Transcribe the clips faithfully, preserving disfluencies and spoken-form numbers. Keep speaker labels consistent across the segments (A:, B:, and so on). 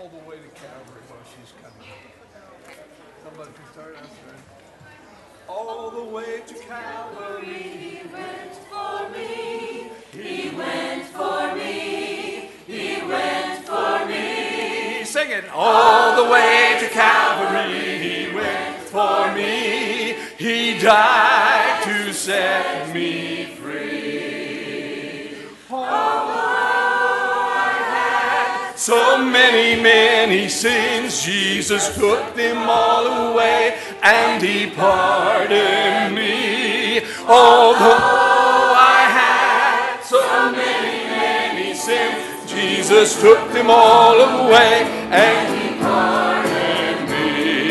A: all the way to Calvary while she's coming. Somebody can start answering. All the way to Calvary,
B: He went for me. He went for me. He went for me.
A: Sing it. All the way to Calvary, He went for me. He died to set me free. Although I had so many, many sins, Jesus took them all away and He pardoned me. Although I had so many, many sins, Jesus took them all away and He pardoned me.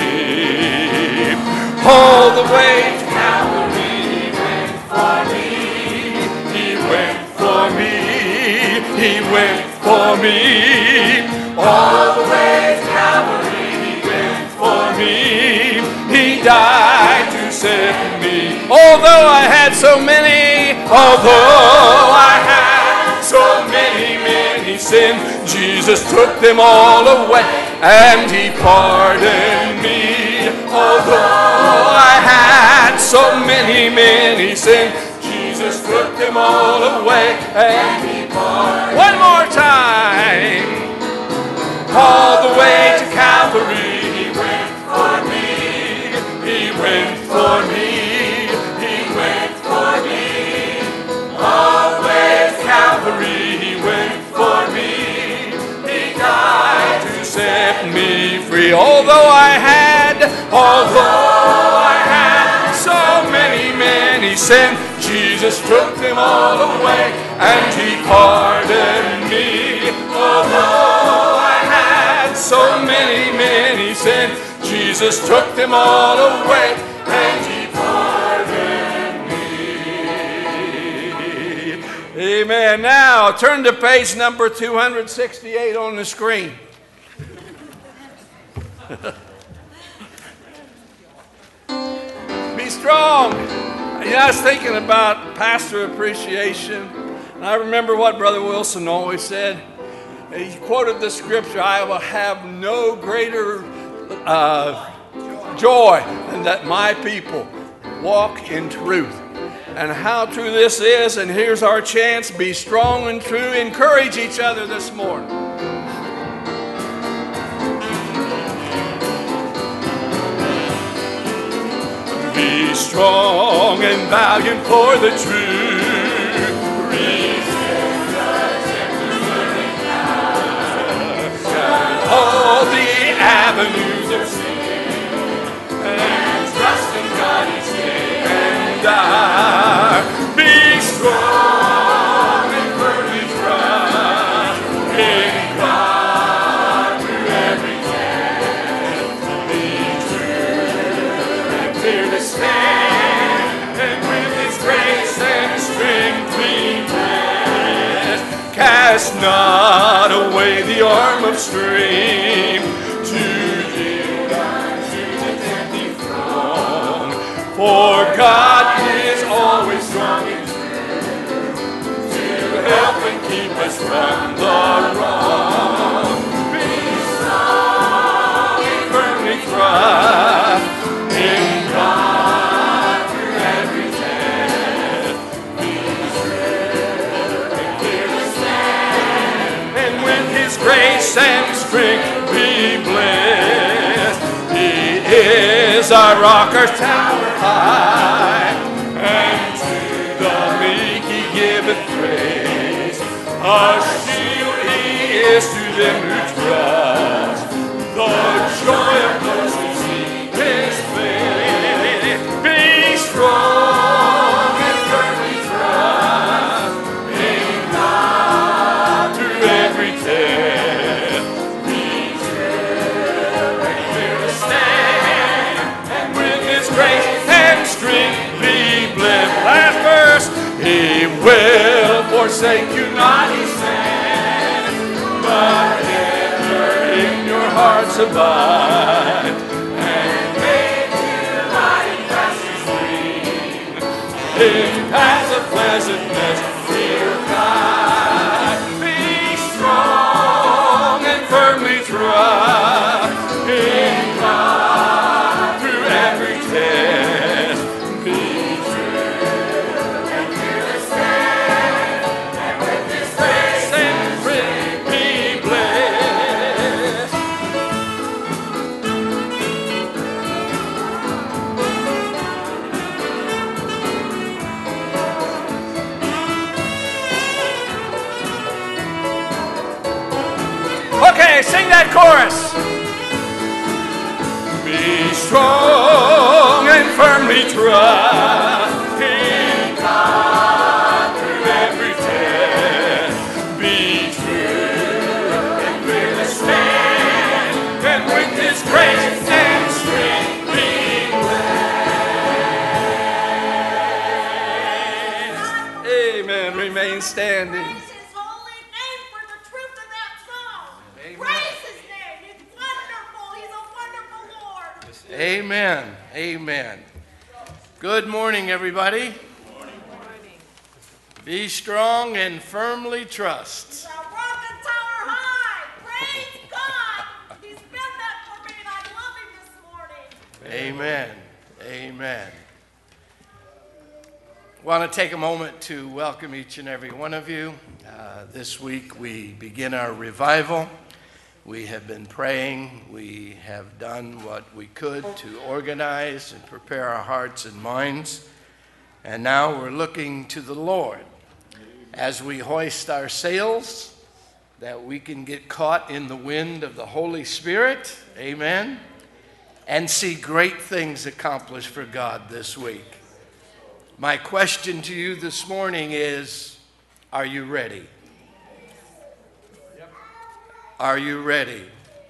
A: All the way to Calvary, He went for me. He went for me. He went for me. All the way to Calvary, He went for me. He died to set me. Although I had so many, although I had so many, many sins, Jesus took them all away and He pardoned me. Although I had so many, many sins, Jesus took them all away and He pardoned me. One more time. All the way to Calvary, He went for me. He went for me. He went for me. All the way to Calvary, He went for me. He died to set me free. Although I had, although I had so many, many sins, Jesus took them all away and He pardoned me. Although I had so many, many sins, Jesus took them all away and He pardoned me. Amen. Now turn to page number two hundred sixty-eight on the screen. Be strong. You know, I was thinking about pastor appreciation, and I remember what Brother Wilson always said. He quoted the scripture, I will have no greater uh, joy than that my people walk in truth. And how true this is, and here's our chance, be strong and true. Encourage each other this morning. Be strong and valiant for the truth. Resist the tempter all the avenues of sin, and trust in God each day and die. Be strong and firmly trust in God through every test. Be true and fear to stand, and with His grace and strength be blessed. Cast not away the arm of strength to yield unto the tempting throng, for God is always strong and true to help and keep us from the wrong. Be strong and firmly trust in God through every test. Be true and fear to stand, and with His grace and strength be blessed. He is our rock, our tower high, and to the meek He giveth praise. A shield He is to them who trust, the joy of those who seek His face. Be strong and firmly trust in God through every test. Be true and fear to stand, and with His grace and strength be blessed. Last verse. He will forsake you not, He said, but ever in your hearts abide, and make you lie in pastures green, in paths of pleasantness, fear of God. Be strong and firmly trust. Okay, sing that chorus. Be strong and firmly trust in God through every test. Be true and really stand, and with His grace and strength be blessed. Amen. Remain standing.
B: Praise His holy name for the truth of that song. Praise His name. He's wonderful. He's a wonderful Lord.
A: Amen. Amen. Good morning, everybody.
B: Good morning.
A: Be strong and firmly trust.
B: The rock and tower high. Praise God. He's been that for me, and I love Him this morning.
A: Amen. Amen. Want to take a moment to welcome each and every one of you. Uh, this week we begin our revival. We have been praying. We have done what we could to organize and prepare our hearts and minds. And now we're looking to the Lord as we hoist our sails, that we can get caught in the wind of the Holy Spirit. Amen. And see great things accomplished for God this week. My question to you this morning is, are you ready? Are you ready?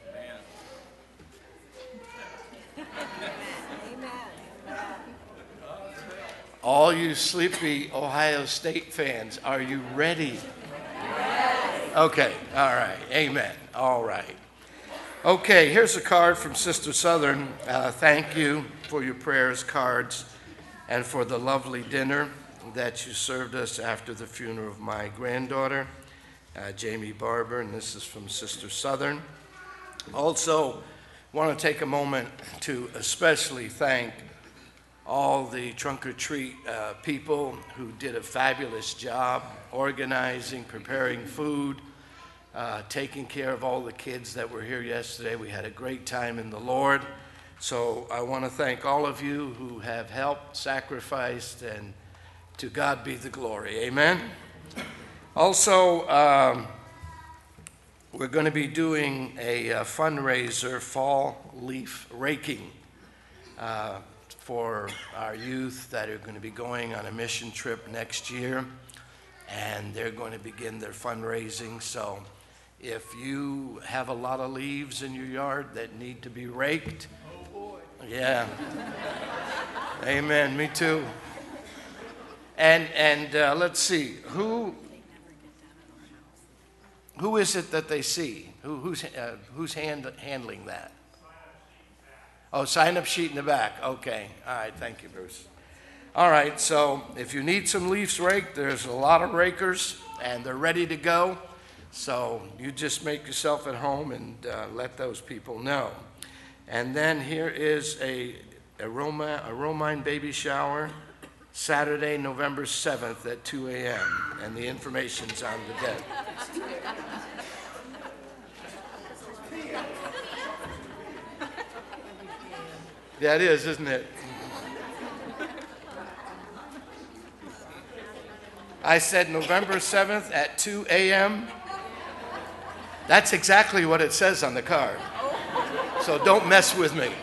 A: All you sleepy Ohio State fans, are you ready? Okay, all right, amen, all right. Okay, here's a card from Sister Southern. Uh, thank you for your prayers, cards, and for the lovely dinner that you served us after the funeral of my granddaughter, uh, Jamie Barber, and this is from Sister Southern. Also, want to take a moment to especially thank all the Trunk or Treat uh, people who did a fabulous job organizing, preparing food, uh, taking care of all the kids that were here yesterday. We had a great time in the Lord. So I want to thank all of you who have helped, sacrificed, and to God be the glory. Amen. Also, um, we're going to be doing a, a fundraiser, fall leaf raking, uh, for our youth that are going to be going on a mission trip next year, and they're going to begin their fundraising. So if you have a lot of leaves in your yard that need to be raked, yeah. Amen. Me too. And and uh, let's see, who who is it that they see? Who who's uh, who's hand, handling that? Oh, sign up sheet in the back. Okay. All right. Thank you, Bruce. All right. So if you need some leaves raked, there's a lot of rakers, and they're ready to go. So you just make yourself at home and uh, let those people know. And then here is a, a, Roma, a Romine baby shower, Saturday, November seventh at two a.m. And the information's on the desk. Yeah, it is, isn't it? I said November seventh at two a.m. That's exactly what it says on the card. So don't mess with me.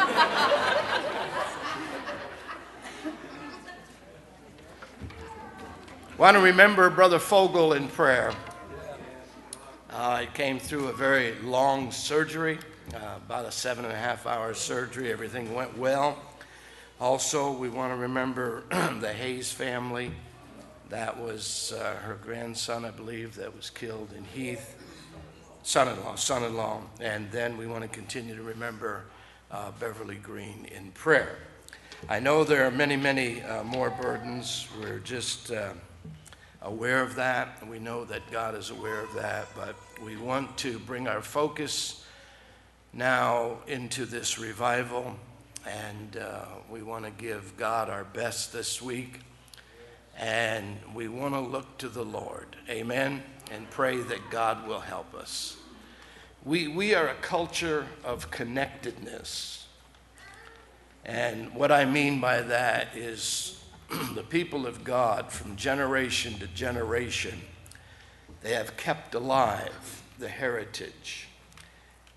A: Want to remember Brother Fogel in prayer. Uh, he came through a very long surgery, uh, about a seven and a half hour surgery. Everything went well. Also, we want to remember the Hayes family. That was uh, her grandson, I believe, that was killed in Heath. Son-in-law, son-in-law. And then we want to continue to remember uh, Beverly Green in prayer. I know there are many, many uh, more burdens. We're just uh, aware of that. We know that God is aware of that. But we want to bring our focus now into this revival. And uh, we want to give God our best this week. And we want to look to the Lord. Amen. And pray that God will help us. We, we are a culture of connectedness. And what I mean by that is the people of God from generation to generation, they have kept alive the heritage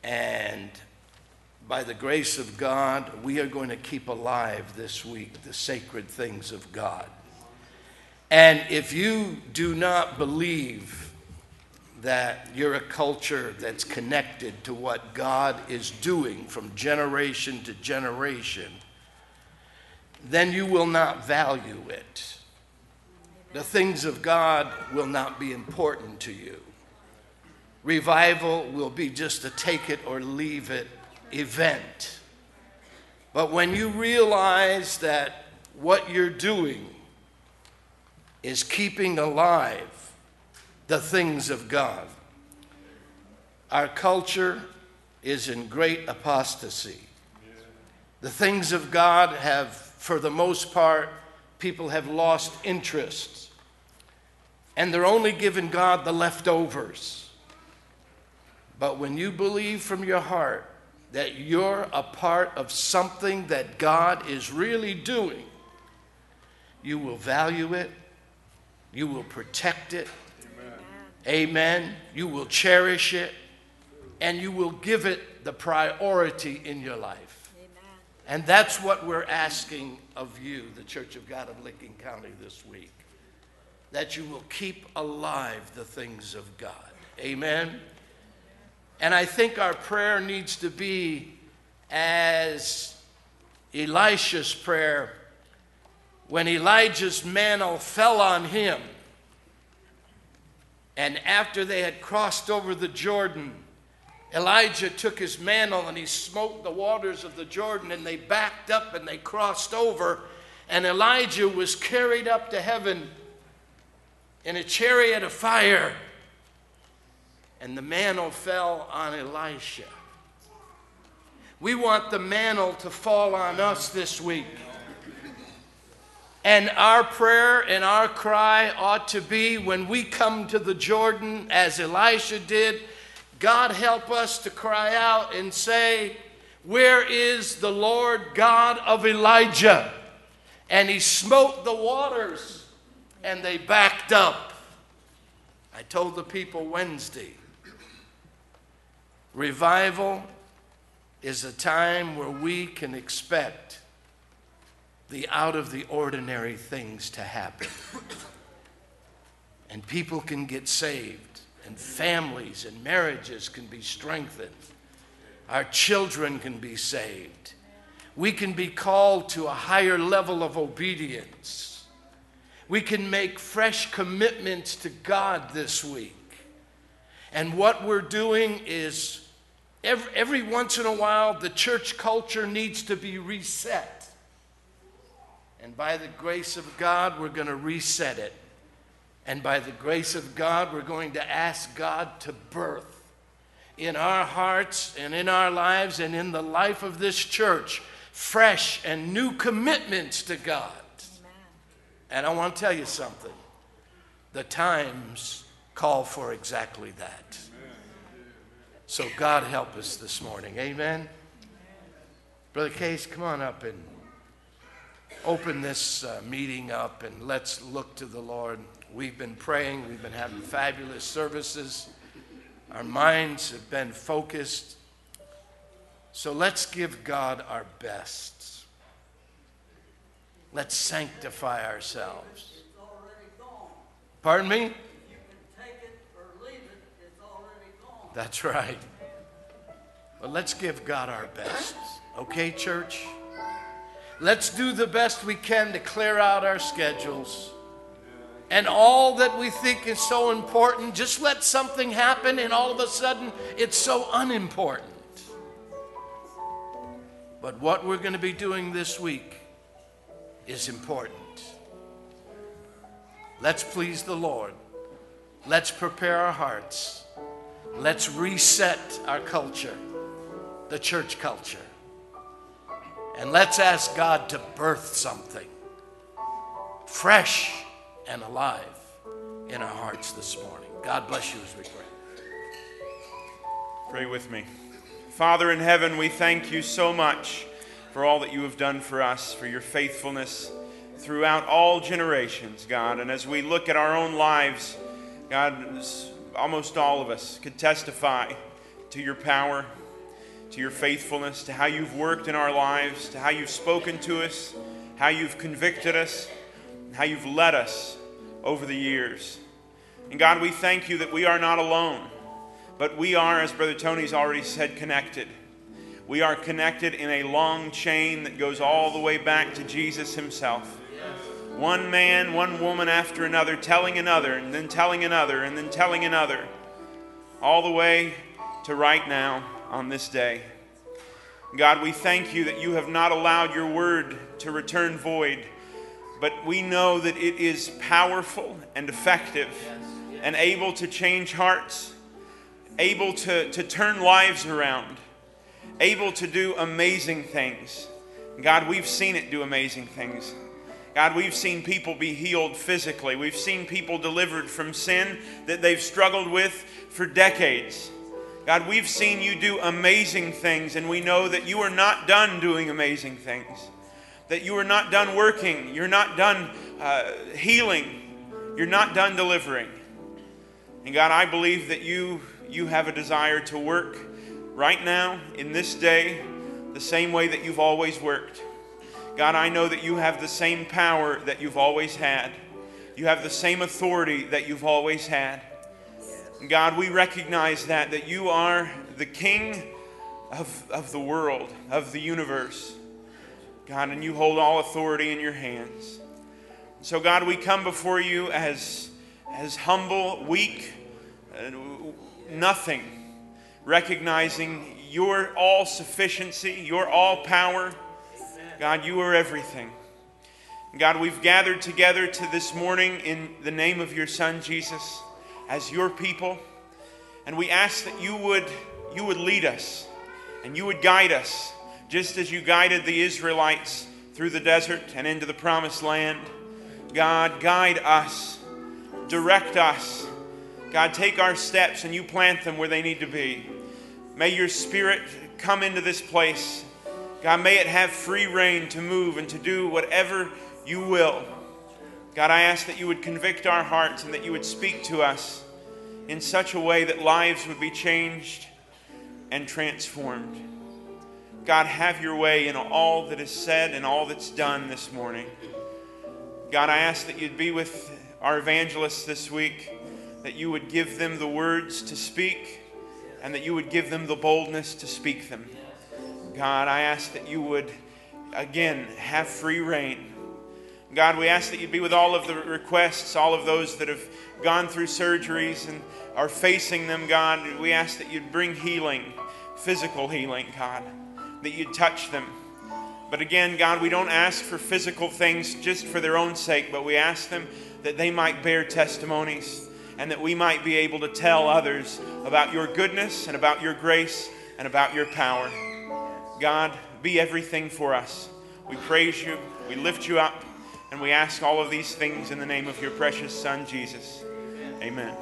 C: And by the grace of God, we are going to keep alive this week the sacred things of God. And if you do not believe that you're a culture that's connected to what God is doing from generation to generation, then you will not value it. The things of God will not be important to you. Revival will be just a take it or leave it event. But when you realize that what you're doing is keeping alive the things of God, our culture is in great apostasy. The things of God have, for the most part, people have lost interest. And they're only giving God the leftovers. But when you believe from your heart that you're a part of something that God is really doing, you will value it, you will protect it, amen. Amen. You will cherish it, and you will give it the priority in your life. Amen. And that's what we're asking of you, the Church of God of Licking County, this week. That you will keep alive the things of God. Amen. And I think our prayer needs to be as Elisha's prayer when Elijah's mantle fell on him. And after they had crossed over the Jordan, Elijah took his mantle and he smote the waters of the Jordan, and they backed up and they crossed over, and Elijah was carried up to heaven in a chariot of fire. And the mantle fell on Elisha. We want the mantle to fall on us this week. And our prayer and our cry ought to be, when we come to the Jordan, as Elisha did, God help us to cry out and say, "Where is the Lord God of Elijah?" And he smote the waters, and they backed up. I told the people Wednesday, revival is a time where we can expect the out of the ordinary things to happen. And people can get saved, and families and marriages can be strengthened. Our children can be saved. We can be called to a higher level of obedience. We can make fresh commitments to God this week. And what we're doing is, every, every once in a while, the church culture needs to be reset. And by the grace of God, we're going to reset it. And by the grace of God, we're going to ask God to birth in our hearts and in our lives and in the life of this church fresh and new commitments to God. Amen. And I want to tell you something. The times call for exactly that. So God help us this morning. Amen. Brother Case, come on up and open this uh, meeting up, and let's look to the Lord. We've been praying. We've been having fabulous services. Our minds have been focused. So let's give God our best. Let's sanctify ourselves.
D: It's already gone.
C: Pardon me?
D: You can take it or leave it. It's already gone.
C: That's right. But let's give God our best. Okay, church? Let's do the best we can to clear out our schedules. And all that we think is so important, just let something happen and all of a sudden it's so unimportant. But what we're going to be doing this week is important. Let's please the Lord. Let's prepare our hearts. Let's reset our culture, the church culture. And let's ask God to birth something fresh and alive in our hearts this morning. God bless you as we pray.
E: Pray with me. Father in heaven, we thank you so much for all that you have done for us, for your faithfulness throughout all generations, God. And as we look at our own lives, God, almost all of us could testify to your power to your faithfulness, to how you've worked in our lives, to how you've spoken to us, how you've convicted us, and how you've led us over the years. And God, we thank you that we are not alone, but we are, as Brother Tony's already said, connected. We are connected in a long chain that goes all the way back to Jesus himself. One man, one woman after another, telling another, and then telling another, and then telling another, all the way to right now on this day. God, we thank you that you have not allowed your word to return void, but we know that it is powerful and effective and able to change hearts, able to, to turn lives around, able to do amazing things. God, we've seen it do amazing things. God, we've seen people be healed physically. We've seen people delivered from sin that they've struggled with for decades. God, we've seen you do amazing things, and we know that you are not done doing amazing things. That you are not done working. You're not done uh, healing. You're not done delivering. And God, I believe that you, you have a desire to work right now, in this day, the same way that you've always worked. God, I know that you have the same power that you've always had. You have the same authority that you've always had. God, we recognize that, that you are the King of, of the world, of the universe. God, and you hold all authority in your hands. So God, we come before you as, as humble, weak, uh, nothing, recognizing your all-sufficiency, your all-power. God, you are everything. God, we've gathered together to this morning in the name of your Son, Jesus, as your people. And we ask that you would, you would lead us and you would guide us, just as you guided the Israelites through the desert and into the promised land. God, guide us, direct us. God, take our steps and you plant them where they need to be. May your Spirit come into this place. God, may it have free reign to move and to do whatever you will. God, I ask that you would convict our hearts and that you would speak to us in such a way that lives would be changed and transformed. God, have your way in all that is said and all that's done this morning. God, I ask that you'd be with our evangelists this week, that you would give them the words to speak and that you would give them the boldness to speak them. God, I ask that you would, again, have free reign. God, we ask that you'd be with all of the requests, all of those that have gone through surgeries and are facing them, God. We ask that you'd bring healing, physical healing, God, that you'd touch them. But again, God, we don't ask for physical things just for their own sake, but we ask them that they might bear testimonies and that we might be able to tell others about your goodness and about your grace and about your power. God, be everything for us. We praise you, we lift you up, and we ask all of these things in the name of your precious Son, Jesus. Amen.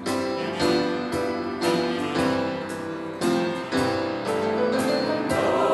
B: Oh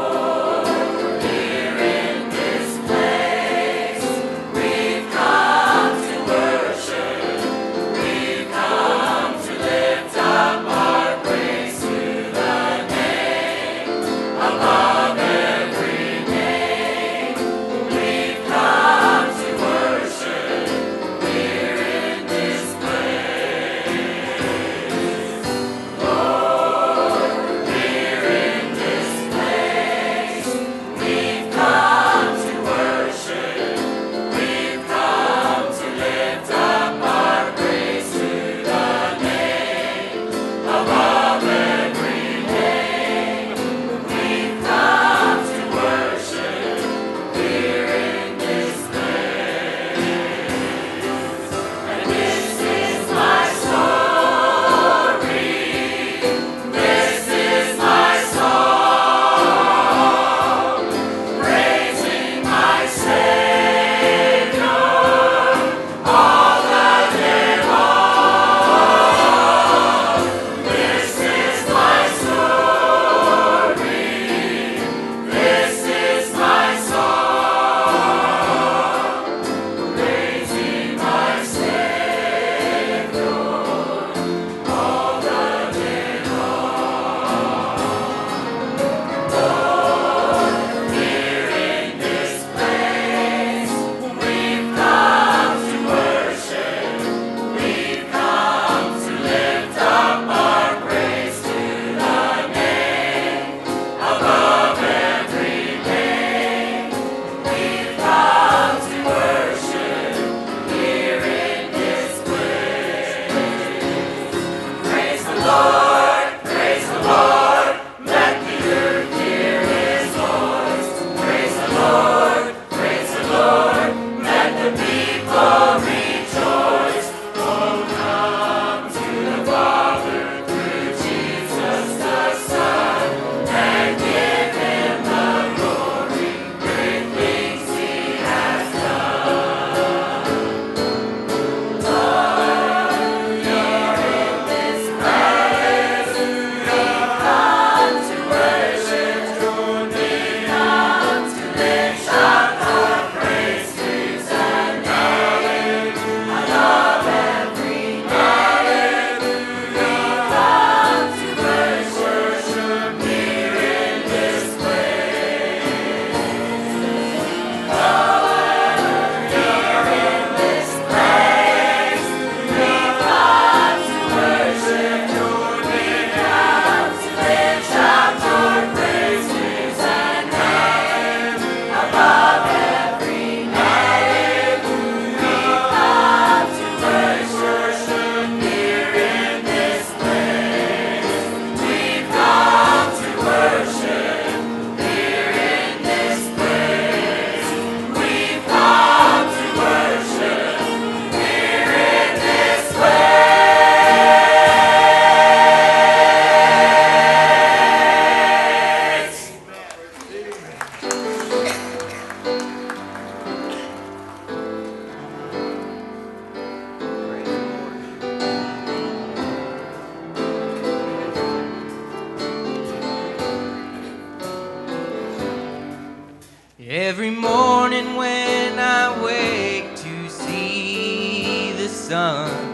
F: Son.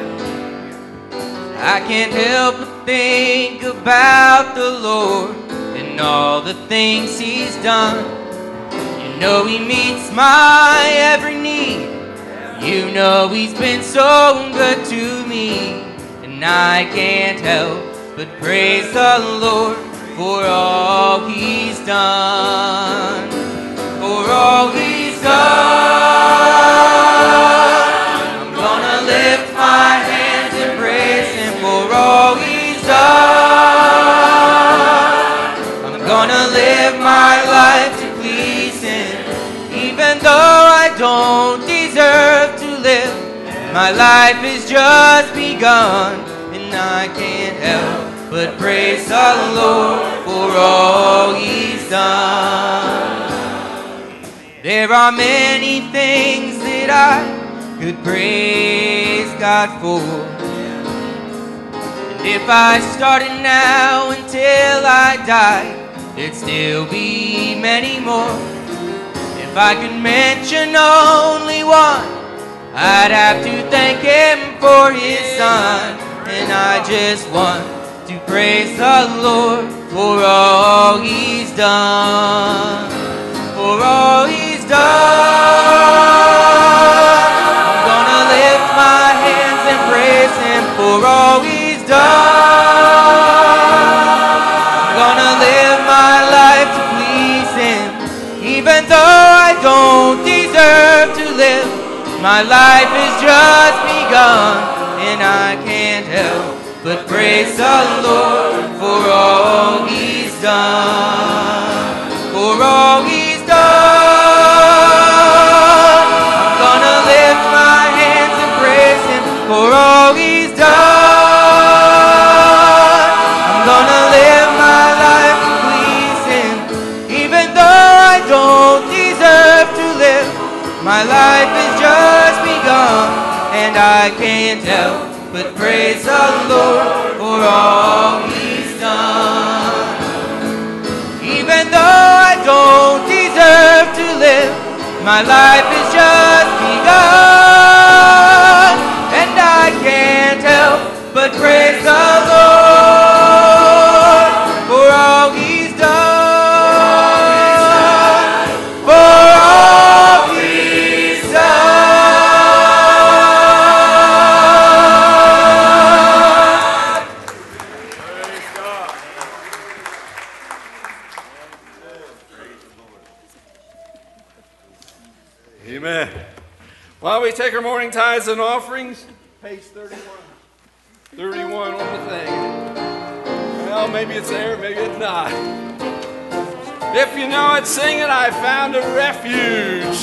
F: I can't help but think about the Lord and all the things He's done. You know He meets my every need. You know He's been so good to me. And I can't help but praise the Lord for all He's done. For all He's done. I'm gonna lift my hands and praise Him for all He's done. I'm gonna live my life to please Him, even though I don't deserve to live. My life has just begun, and I can't help but praise the Lord for all He's done. There are many things that I could praise God for, and if I started now until I died, there'd still be many more. If I could mention only one, I'd have to thank Him for His Son. And I just want to praise the Lord for all He's done. For all He's done. I'm gonna lift my hands and praise Him for all He's done. I'm gonna live my life to please Him, even though I don't deserve to live. My life has just begun, and I can't help but praise the Lord for all He's done. For all He's done. I'm gonna lift my hands and praise Him for all He's done. I'm gonna live my life to please Him, even though I don't deserve to live. My life has just begun, and I can't help but praise the Lord for all He's done. Even though I don't deserve to live, my life has just begun, and I can't help but praise the Lord for all He's done. For all He's done.
C: Amen. While we take our morning tithes and offerings, page thirty-one. thirty-one on the thing. Well, maybe it's there, maybe it's not. If you know it, sing it. I found a refuge.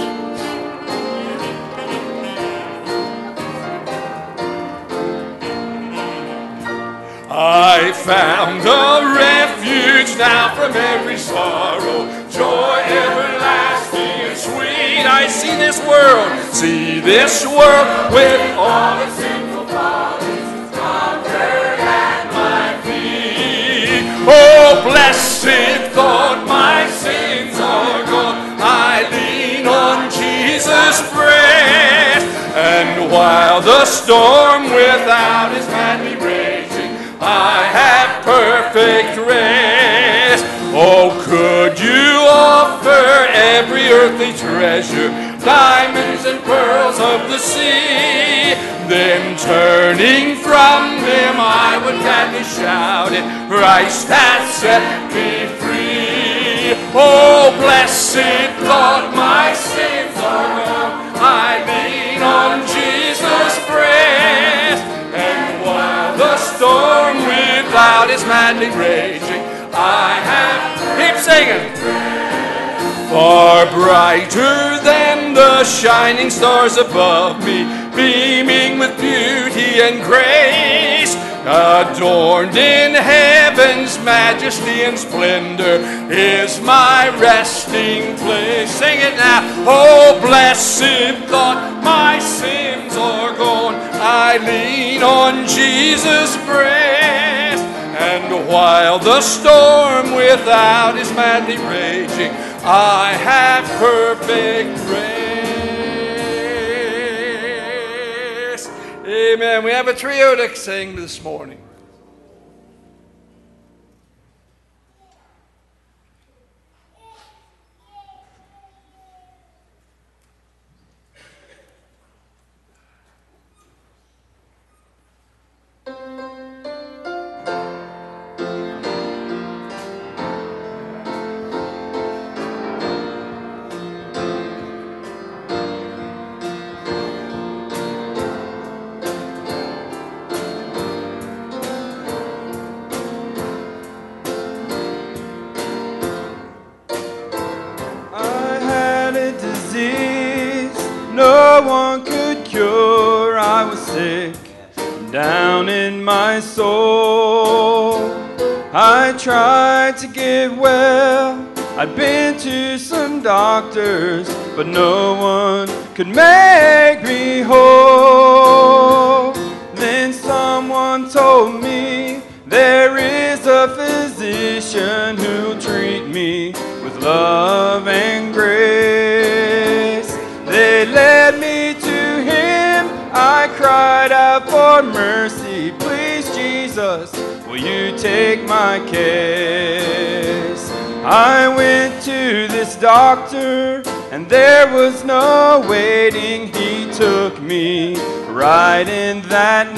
C: I found a refuge now from every sorrow, joy everlasting and sweet. I see this world, see this world with all its sinful follies conquered at my feet. Oh, blessed thought, my sins are gone. I lean on Jesus' breast, and while the storm without is madly raging, I have perfect rest. Oh, could you offer every earthly treasure, diamonds and pearls of the sea? Then turning from them I would gladly shout it, Christ hath set me free. Oh, blessed thought, my sins are gone. I lean on Jesus' breast, and while the storm without is madly raging, I have, keep singing, far brighter than the shining stars above me, beaming with beauty and grace, adorned in heaven's majesty and splendor, is my resting place. Sing it now. Oh, blessed thought, my sins are gone. I lean on Jesus' breast, and while the storm without is madly raging, I have perfect rest.
A: Amen. We have a trio to sing this morning.
G: No one could cure. I was sick down in my soul. I tried to get well. I'd been to some doctors, but no one could make me whole. Then someone told me there is a physician who'll treat me with love and grace. They led me to him. I cried out for mercy. Please, Jesus, will you take my case? I went to this doctor, and there was no waiting. He took me right in that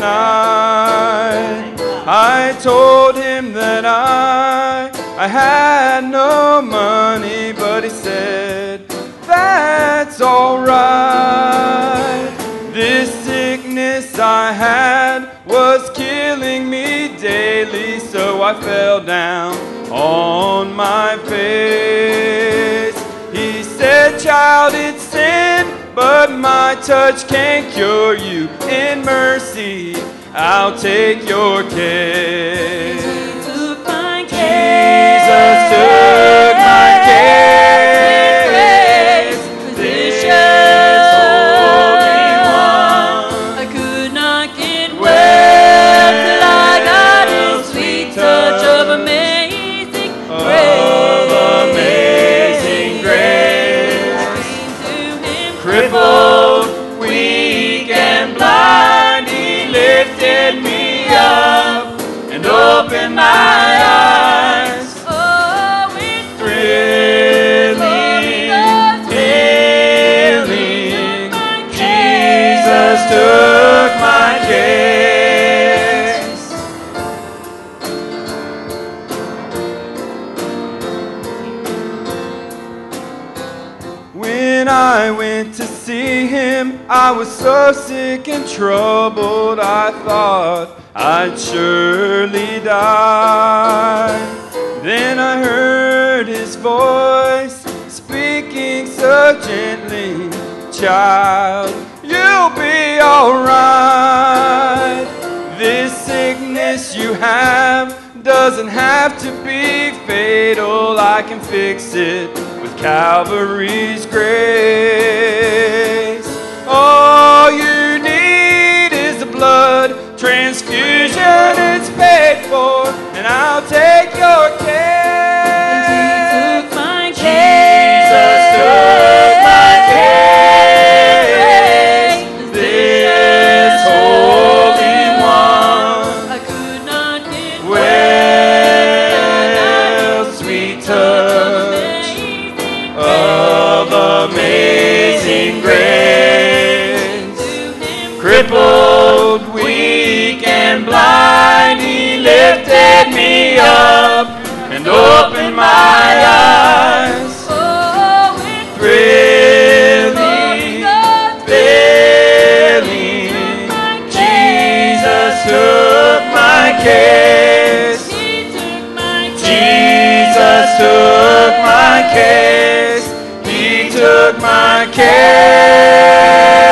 G: night. I told him that I, I had no money, but he said, that's all right. This sickness I had was killing me daily, so I fell down on my face. He said, child, it's sin, but my touch can't cure you. In mercy, I'll take your case.
B: Jesus took my case.
G: Jesus took my case. Open my eyes.
B: Oh, it's
G: thrilling, thrilling. Jesus took my case. When I went to see him, I was so sick and troubled, I thought I'd surely die. Then I heard his voice speaking so gently, child, you'll be alright. This sickness you have doesn't have to be fatal. I can fix it with Calvary's grace. All you need is a blood transfusion, it's paid for, and I'll take your case.
B: Jesus took my case.
G: Jesus took my case. This Holy One,
B: I could not get
G: well, sweet touch of amazing grace. Crippled, weak, and blind, he lifted me up and opened my eyes.
B: Oh, it's
G: Thrilling, thrilling. Jesus took my case.
B: He took my
G: Jesus took my case. He took my case.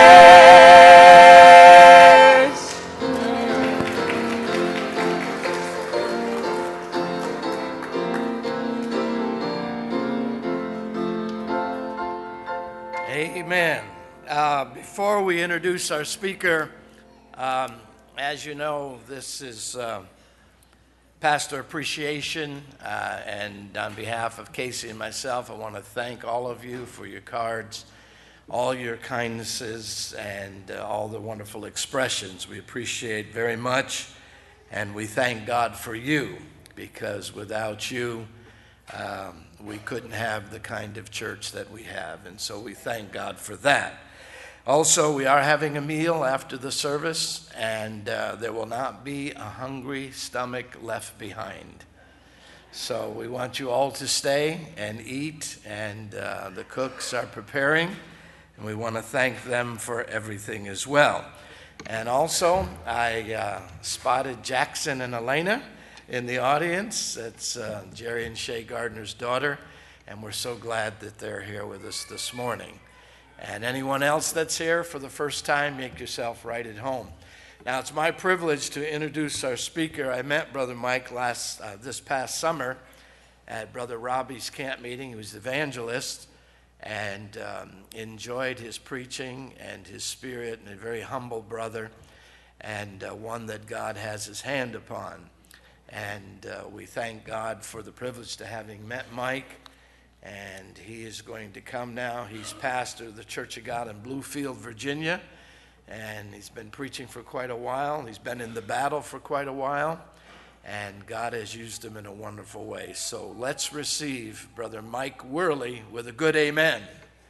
C: Amen. Uh, before we introduce our speaker, um, as you know, this is uh, Pastor Appreciation, uh, and on behalf of Casey and myself, I want to thank all of you for your cards. all your kindnesses and uh, all the wonderful expressions. We appreciate very much, and we thank God for you, because without you, um, we couldn't have the kind of church that we have, and so we thank God for that. Also, we are having a meal after the service, and uh, there will not be a hungry stomach left behind. So we want you all to stay and eat, and uh, the cooks are preparing, and we want to thank them for everything as well. And also, I uh, spotted Jackson and Elena in the audience. That's uh, Jerry and Shay Gardner's daughter, and we're so glad that they're here with us this morning. And anyone else that's here for the first time, make yourself right at home. Now, it's my privilege to introduce our speaker. I met Brother Mike last uh, this past summer at Brother Robbie's camp meeting. He was the evangelist, and um, enjoyed his preaching and his spirit, and a very humble brother, and uh, one that God has his hand upon. And uh, we thank God for the privilege to having met Mike. And he is going to come now. He's pastor of the Church of God in Bluefield, Virginia. And he's been preaching for quite a while. He's been in the battle for quite a while. And God has used him in a wonderful way. So let's receive Brother Mike Worley with a good amen.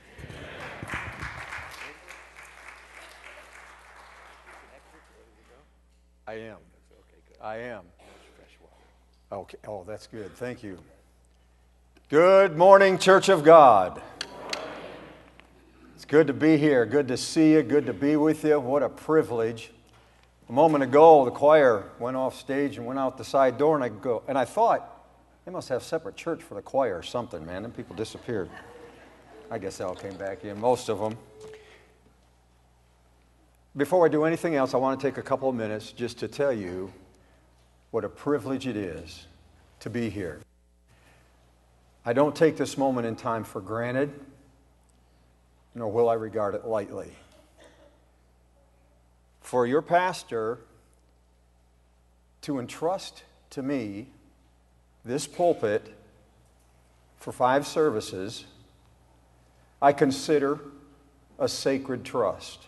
H: I am. I am. Okay. Oh, that's good. Thank you. Good morning, Church of God. It's good to be here. Good to see you. Good to be with you. What a privilege. A moment ago, the choir went off stage and went out the side door, and I go, and I thought they must have separate church for the choir or something, man. Then people disappeared. I guess they all came back in, most of them. Before I do anything else, I want to take a couple of minutes just to tell you what a privilege it is to be here. I don't take this moment in time for granted, nor will I regard it lightly. For your pastor to entrust to me this pulpit for five services, I consider a sacred trust.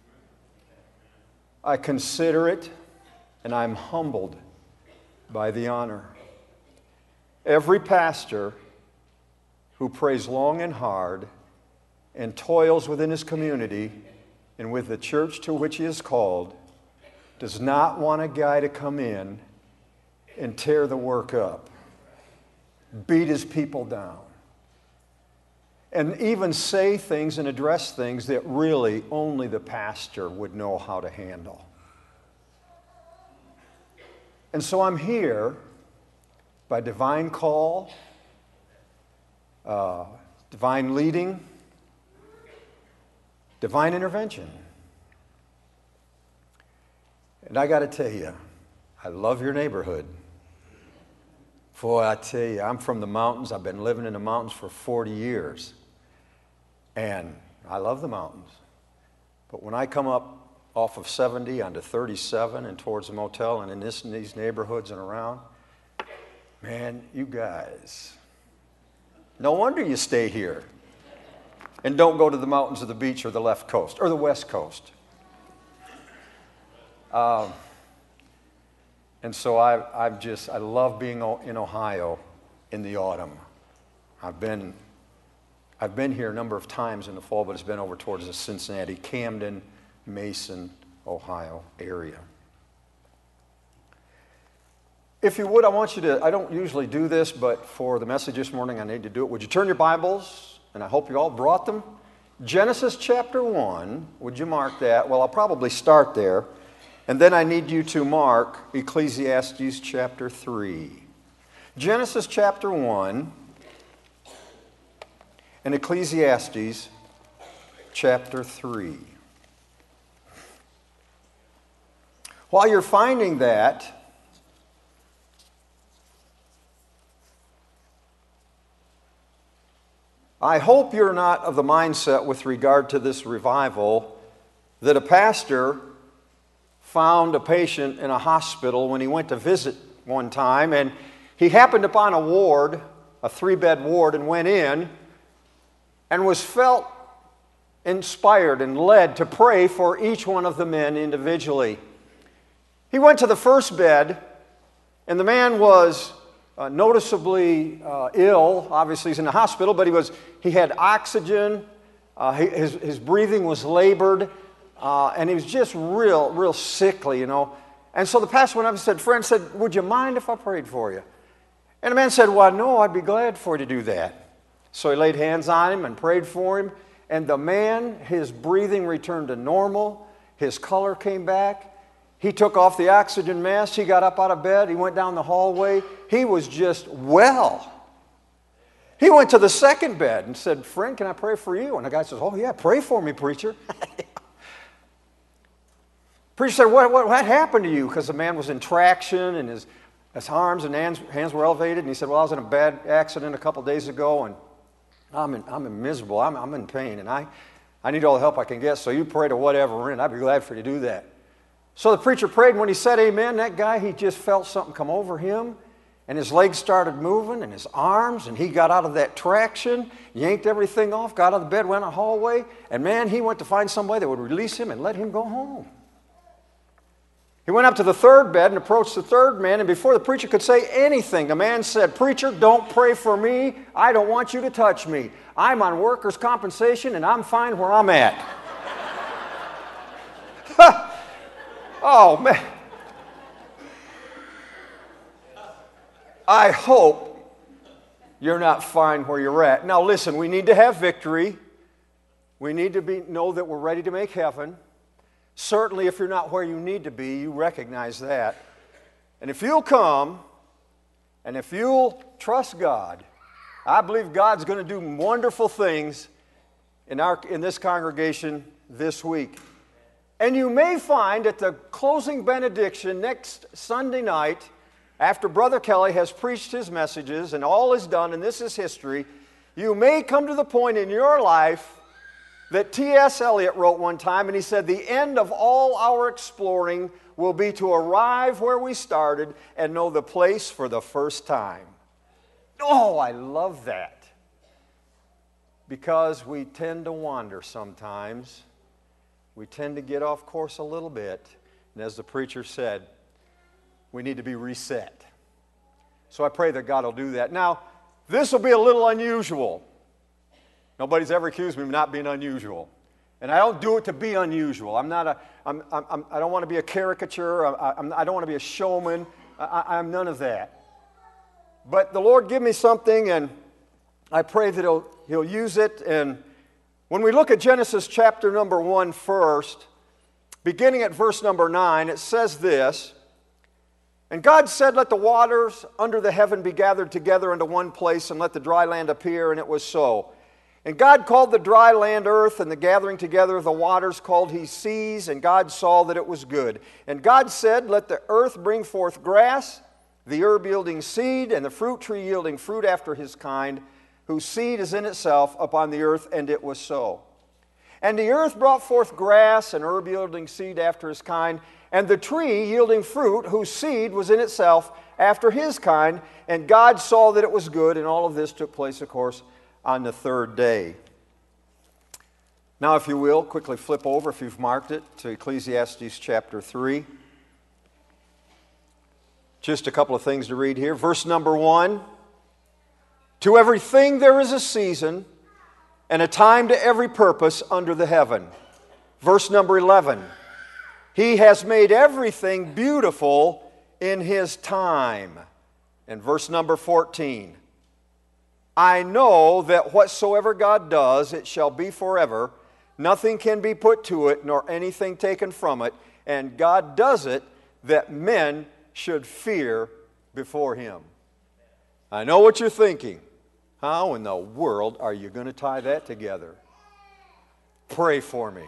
H: I consider it, and I'm humbled by the honor. Every pastor who prays long and hard and toils within his community and with the church to which he is called does not want a guy to come in and tear the work up, beat his people down, and even say things and address things that really only the pastor would know how to handle. And so I'm here by divine call, Uh, divine leading, divine intervention. And I got to tell you, I love your neighborhood. Boy, I tell you, I'm from the mountains. I've been living in the mountains for forty years. And I love the mountains. But when I come up off of seventy onto thirty-seven and towards the motel and in, this, in these neighborhoods and around, man, you guys... No wonder you stay here and don't go to the mountains or the beach or the left coast or the west coast. Um, and so I, I've just, I love being in Ohio in the autumn. I've been, I've been here a number of times in the fall, but it's been over towards the Cincinnati, Camden, Mason, Ohio area. If you would, I want you to, I don't usually do this, but for the message this morning, I need to do it. Would you turn your Bibles, and I hope you all brought them? Genesis chapter one, would you mark that? Well, I'll probably start there. And then I need you to mark Ecclesiastes chapter three. Genesis chapter one and Ecclesiastes chapter three. While you're finding that, I hope you're not of the mindset with regard to this revival that a pastor found a patient in a hospital when he went to visit one time, and he happened upon a ward, a three-bed ward, and went in and was felt inspired and led to pray for each one of the men individually. He went to the first bed, and the man was uh, noticeably uh, ill. Obviously, he's in the hospital, but he was he had oxygen. Uh, his, his breathing was labored, uh, and he was just real, real sickly, you know. And so the pastor went up and said, friend, said, would you mind if I prayed for you? And the man said, well, no, I'd be glad for you to do that. So he laid hands on him and prayed for him. And the man, his breathing returned to normal. His color came back. He took off the oxygen mask. He got up out of bed. He went down the hallway. He was just well. He went to the second bed and said, friend, can I pray for you? And the guy says, oh, yeah, pray for me, preacher. Preacher said, what, what, what happened to you? Because the man was in traction and his, his arms and hands, hands were elevated. And he said, well, I was in a bad accident a couple days ago, and I'm, in, I'm in miserable. I'm, I'm in pain, and I, I need all the help I can get. So you pray to whatever, and I'd be glad for you to do that. So the preacher prayed, and when he said amen, that guy, he just felt something come over him, and his legs started moving, and his arms, and he got out of that traction, yanked everything off, got out of the bed, went in a hallway, and man, he went to find somebody that would release him and let him go home. He went up to the third bed and approached the third man, and before the preacher could say anything, the man said, preacher, don't pray for me. I don't want you to touch me. I'm on workers' compensation, and I'm fine where I'm at. Oh, man. I hope you're not fine where you're at. Now, listen, we need to have victory. We need to be, know that we're ready to make heaven. Certainly, if you're not where you need to be, you recognize that. And if you'll come, and if you'll trust God, I believe God's going to do wonderful things in, our, in this congregation this week. And you may find at the closing benediction next Sunday night, after Brother Kelly has preached his messages and all is done, and this is history, you may come to the point in your life that T S Eliot wrote one time, and he said, the end of all our exploring will be to arrive where we started and know the place for the first time. Oh, I love that. Because we tend to wander sometimes. We tend to get off course a little bit. And as the preacher said, we need to be reset. So I pray that God will do that. Now, this will be a little unusual. Nobody's ever accused me of not being unusual. And I don't do it to be unusual. I'm not a, I'm, I'm, I don't want to be a caricature. I, I'm, I don't want to be a showman. I, I'm none of that. But the Lord give me something, and I pray that He'll, He'll use it. And when we look at Genesis chapter number one first, beginning at verse number nine, it says this, and God said, let the waters under the heaven be gathered together into one place, and let the dry land appear, and it was so. And God called the dry land earth, and the gathering together of the waters called He seas, and God saw that it was good. And God said, let the earth bring forth grass, the herb yielding seed, and the fruit tree yielding fruit after his kind, whose seed is in itself upon the earth, and it was so. And the earth brought forth grass, and herb yielding seed after his kind, and the tree yielding fruit, whose seed was in itself after his kind, and God saw that it was good, and all of this took place, of course, on the third day. Now, if you will, quickly flip over, if you've marked it, to Ecclesiastes chapter three. Just a couple of things to read here. Verse number one. To everything there is a season, and a time to every purpose under the heaven. Verse number eleven. He has made everything beautiful in His time. And verse number fourteen. I know that whatsoever God does, it shall be forever. Nothing can be put to it, nor anything taken from it. And God does it that men should fear before Him. I know what you're thinking. How in the world are you going to tie that together? Pray for me.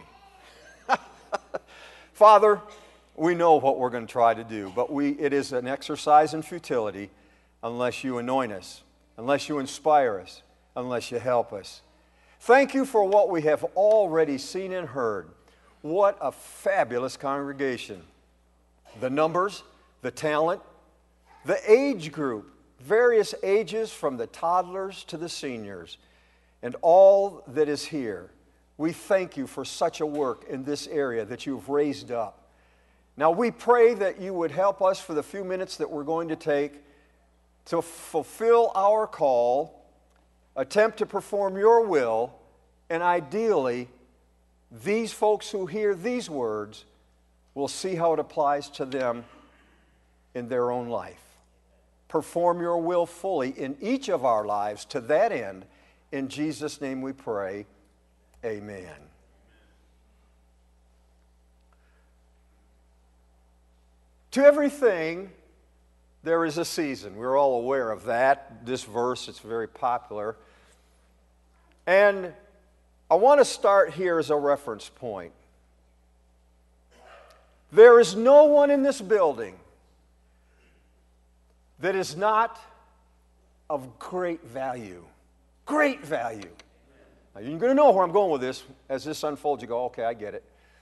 H: Father, we know what we're going to try to do, but we, it is an exercise in futility unless you anoint us, unless you inspire us, unless you help us. Thank you for what we have already seen and heard. What a fabulous congregation. The numbers, the talent, the age group, various ages from the toddlers to the seniors, and all that is here. we thank you for such a work in this area that you've raised up. Now we pray that you would help us for the few minutes that we're going to take to fulfill our call, attempt to perform your will, and ideally, these folks who hear these words will see how it applies to them in their own life. Perform your will fully in each of our lives to that end. In Jesus' name we pray. Amen. To everything, there is a season. We're all aware of that. This verse, it's very popular. And I want to start here as a reference point. There is no one in this building that is not of great value. Great value. Now, you're going to know where I'm going with this. As this unfolds, you go, okay, I get it.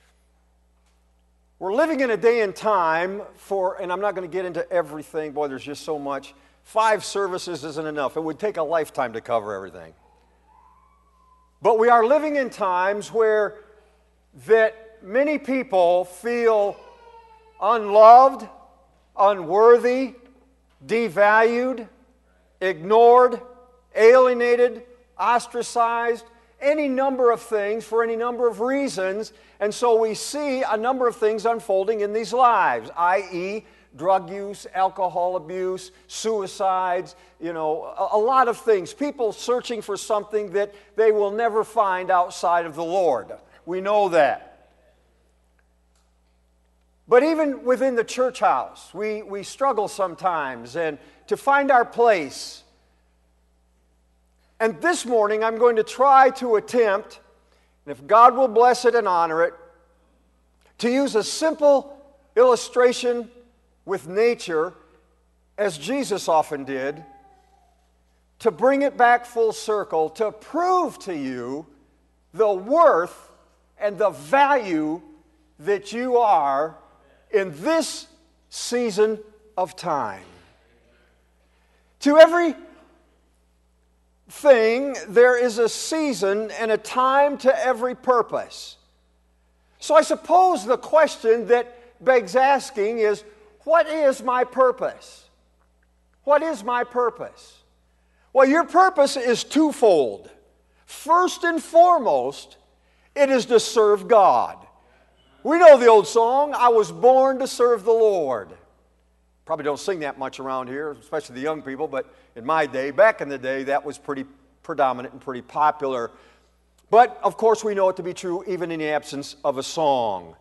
H: We're living in a day and time for, and I'm not going to get into everything. Boy, there's just so much. Five services isn't enough. It would take a lifetime to cover everything. But we are living in times where that many people feel unloved, unworthy, devalued, ignored, alienated, ostracized, any number of things for any number of reasons. And so we see a number of things unfolding in these lives, that is drug use, alcohol abuse, suicides, you know, a, a lot of things. People searching for something that they will never find outside of the Lord. We know that. But even within the church house, we, we struggle sometimes and to find our place. And this morning I'm going to try to attempt, and if God will bless it and honor it, to use a simple illustration with nature, as Jesus often did, to bring it back full circle, to prove to you the worth and the value that you are in this season of time. To every thing, there is a season and a time to every purpose. So I suppose the question that begs asking is, what is my purpose? What is my purpose? Well, your purpose is twofold. First and foremost, it is to serve God. We know the old song, I was born to serve the Lord. Probably don't sing that much around here, especially the young people, but in my day, back in the day, that was pretty predominant and pretty popular. But, of course, we know it to be true even in the absence of a song.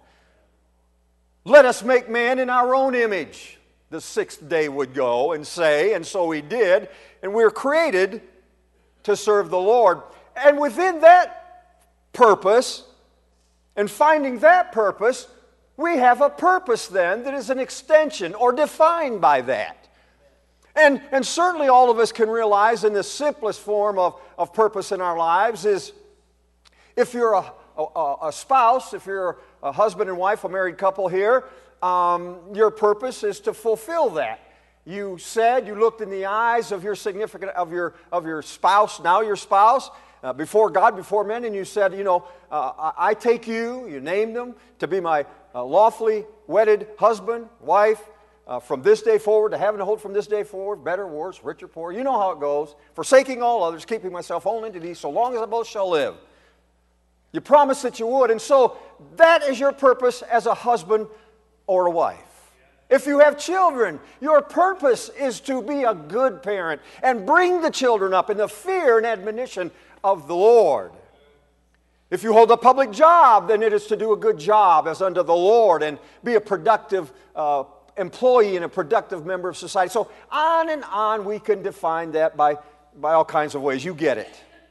H: Let us make man in our own image, the sixth day would go and say, and so he did. And we were created to serve the Lord. And within that purpose, and finding that purpose, we have a purpose then that is an extension or defined by that. And, and certainly all of us can realize in the simplest form of, of purpose in our lives is if you're a, a, a spouse, if you're a husband and wife, a married couple here, um, your purpose is to fulfill that. You said, you looked in the eyes of your significant, of your, of your spouse, now your spouse, uh, before God, before men, and you said, you know, uh, I, I take you, you named them, to be my uh, lawfully wedded husband, wife, uh, from this day forward, to heaven to hold from this day forward, better, worse, richer, poor. You know how it goes. Forsaking all others, keeping myself only to thee, so long as I both shall live. You promised that you would, and so that is your purpose as a husband or a wife. If you have children, your purpose is to be a good parent and bring the children up in the fear and admonition of the Lord. If you hold a public job, then it is to do a good job as unto the Lord and be a productive uh, employee and a productive member of society. So on and on we can define that by, by all kinds of ways. You get it.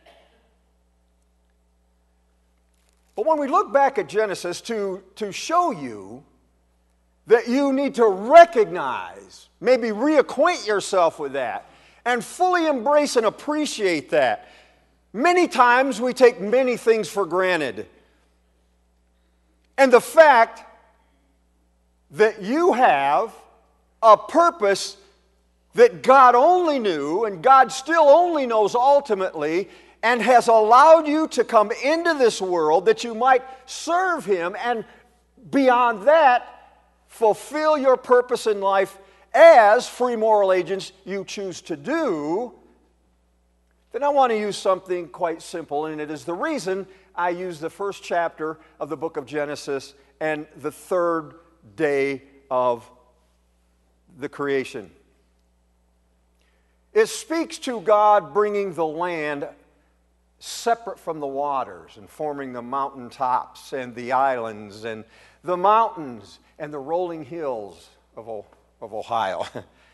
H: But when we look back at Genesis to, to show you that you need to recognize, maybe reacquaint yourself with that, and fully embrace and appreciate that. Many times we take many things for granted. And the fact that you have a purpose that God only knew, and God still only knows ultimately, and has allowed you to come into this world that you might serve Him and beyond that, fulfill your purpose in life as free moral agents you choose to do, then I want to use something quite simple, and it is the reason I use the first chapter of the book of Genesis and the third day of the creation. It speaks to God bringing the land separate from the waters and forming the mountaintops and the islands and the mountains and the rolling hills of, o- of Ohio.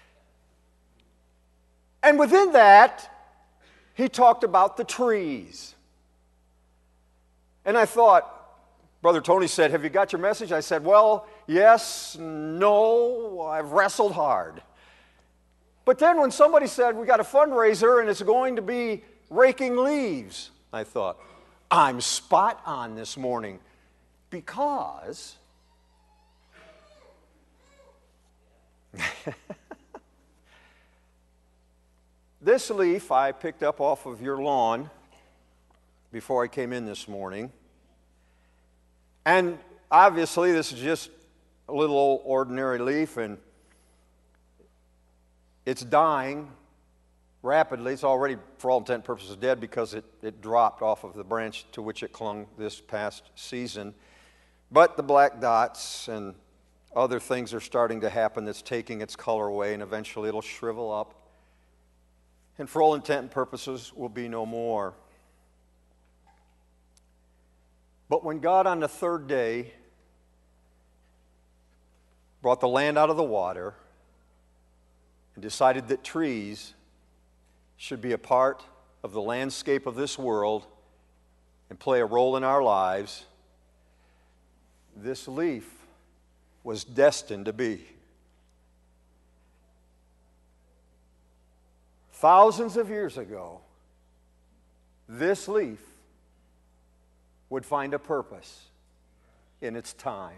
H: And within that, he talked about the trees. And I thought, Brother Tony said, have you got your message? I said, well, yes, no, I've wrestled hard. But then when somebody said, we got a fundraiser and it's going to be raking leaves, I thought, I'm spot on this morning, because this leaf I picked up off of your lawn before I came in this morning. And obviously this is just a little old ordinary leaf, and it's dying rapidly. It's already, for all intent and purposes, dead because it, it dropped off of the branch to which it clung this past season. But the black dots and other things are starting to happen that's taking its color away, and eventually it'll shrivel up. And for all intent and purposes, will be no more. But when God on the third day brought the land out of the water and decided that trees should be a part of the landscape of this world and play a role in our lives, this leaf was destined to be. Thousands of years ago, this leaf would find a purpose in its time.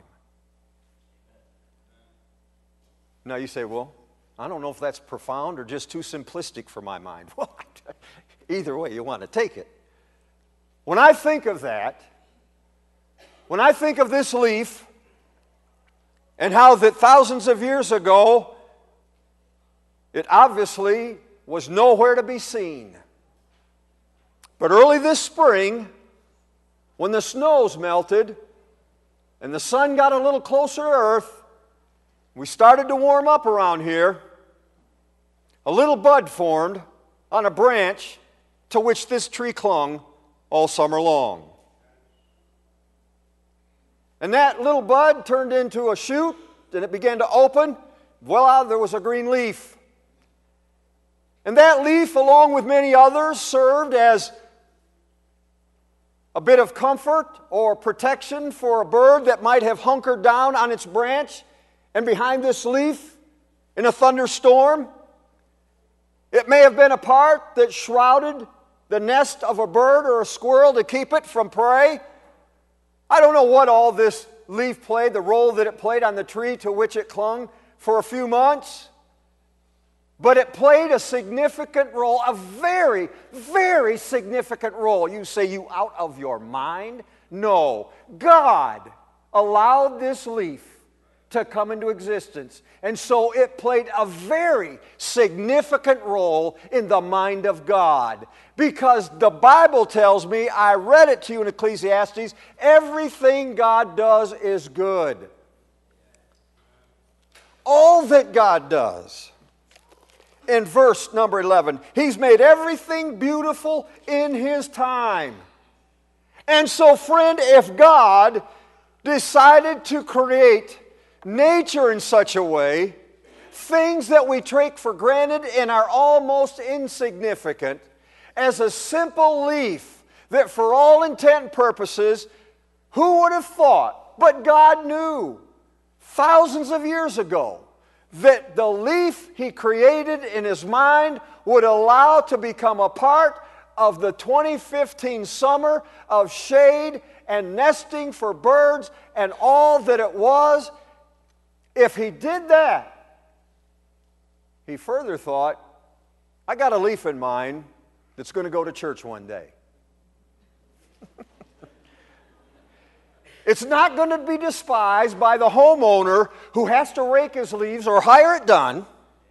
H: Now you say, well, I don't know if that's profound or just too simplistic for my mind. Well, either way you want to take it. When I think of that, when I think of this leaf and how that thousands of years ago it obviously was nowhere to be seen. But early this spring, when the snows melted and the sun got a little closer to earth, we started to warm up around here. A little bud formed on a branch to which this tree clung all summer long. And that little bud turned into a shoot, and it began to open. Voila, there was a green leaf. And that leaf, along with many others, served as a bit of comfort or protection for a bird that might have hunkered down on its branch and behind this leaf in a thunderstorm. It may have been a part that shrouded the nest of a bird or a squirrel to keep it from prey. I don't know what all this leaf played, the role that it played on the tree to which it clung for a few months. But it played a significant role, a very, very significant role. You say, you out of your mind? No. God allowed this leaf to come into existence. And so it played a very significant role in the mind of God. Because the Bible tells me, I read it to you in Ecclesiastes, everything God does is good. All that God does. In verse number eleven, He's made everything beautiful in His time. And so, friend, if God decided to create nature in such a way, things that we take for granted and are almost insignificant, as a simple leaf that for all intent and purposes, who would have thought? But God knew thousands of years ago that the leaf He created in His mind would allow to become a part of the twenty fifteen summer of shade and nesting for birds and all that it was. If He did that, He further thought, I got a leaf in mind that's going to go to church one day. It's not going to be despised by the homeowner who has to rake his leaves or hire it done.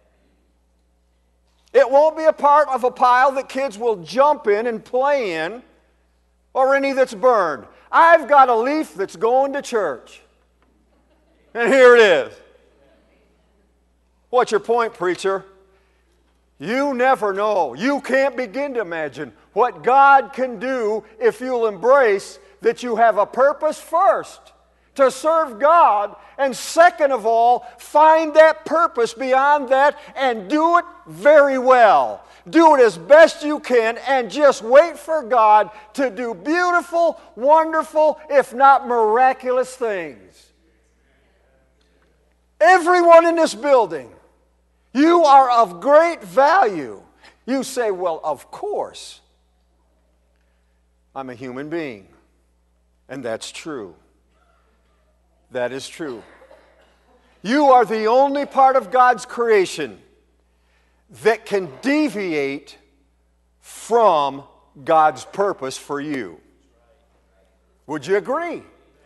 H: It won't be a part of a pile that kids will jump in and play in, or any that's burned. I've got a leaf that's going to church. And here it is. What's your point, preacher? You never know. You can't begin to imagine what God can do if you'll embrace that you have a purpose first to serve God, and second of all, find that purpose beyond that and do it very well. Do it as best you can and just wait for God to do beautiful, wonderful, if not miraculous things. Everyone in this building, you are of great value. You say, well, of course. I'm a human being. And that's true. That is true. You are the only part of God's creation that can deviate from God's purpose for you. Would you agree?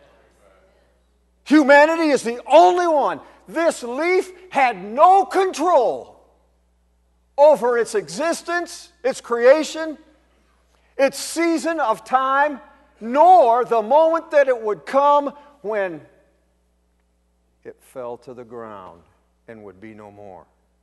H: Humanity is the only one. This leaf had no control over its existence, its creation, its season of time, nor the moment that it would come when it fell to the ground and would be no more.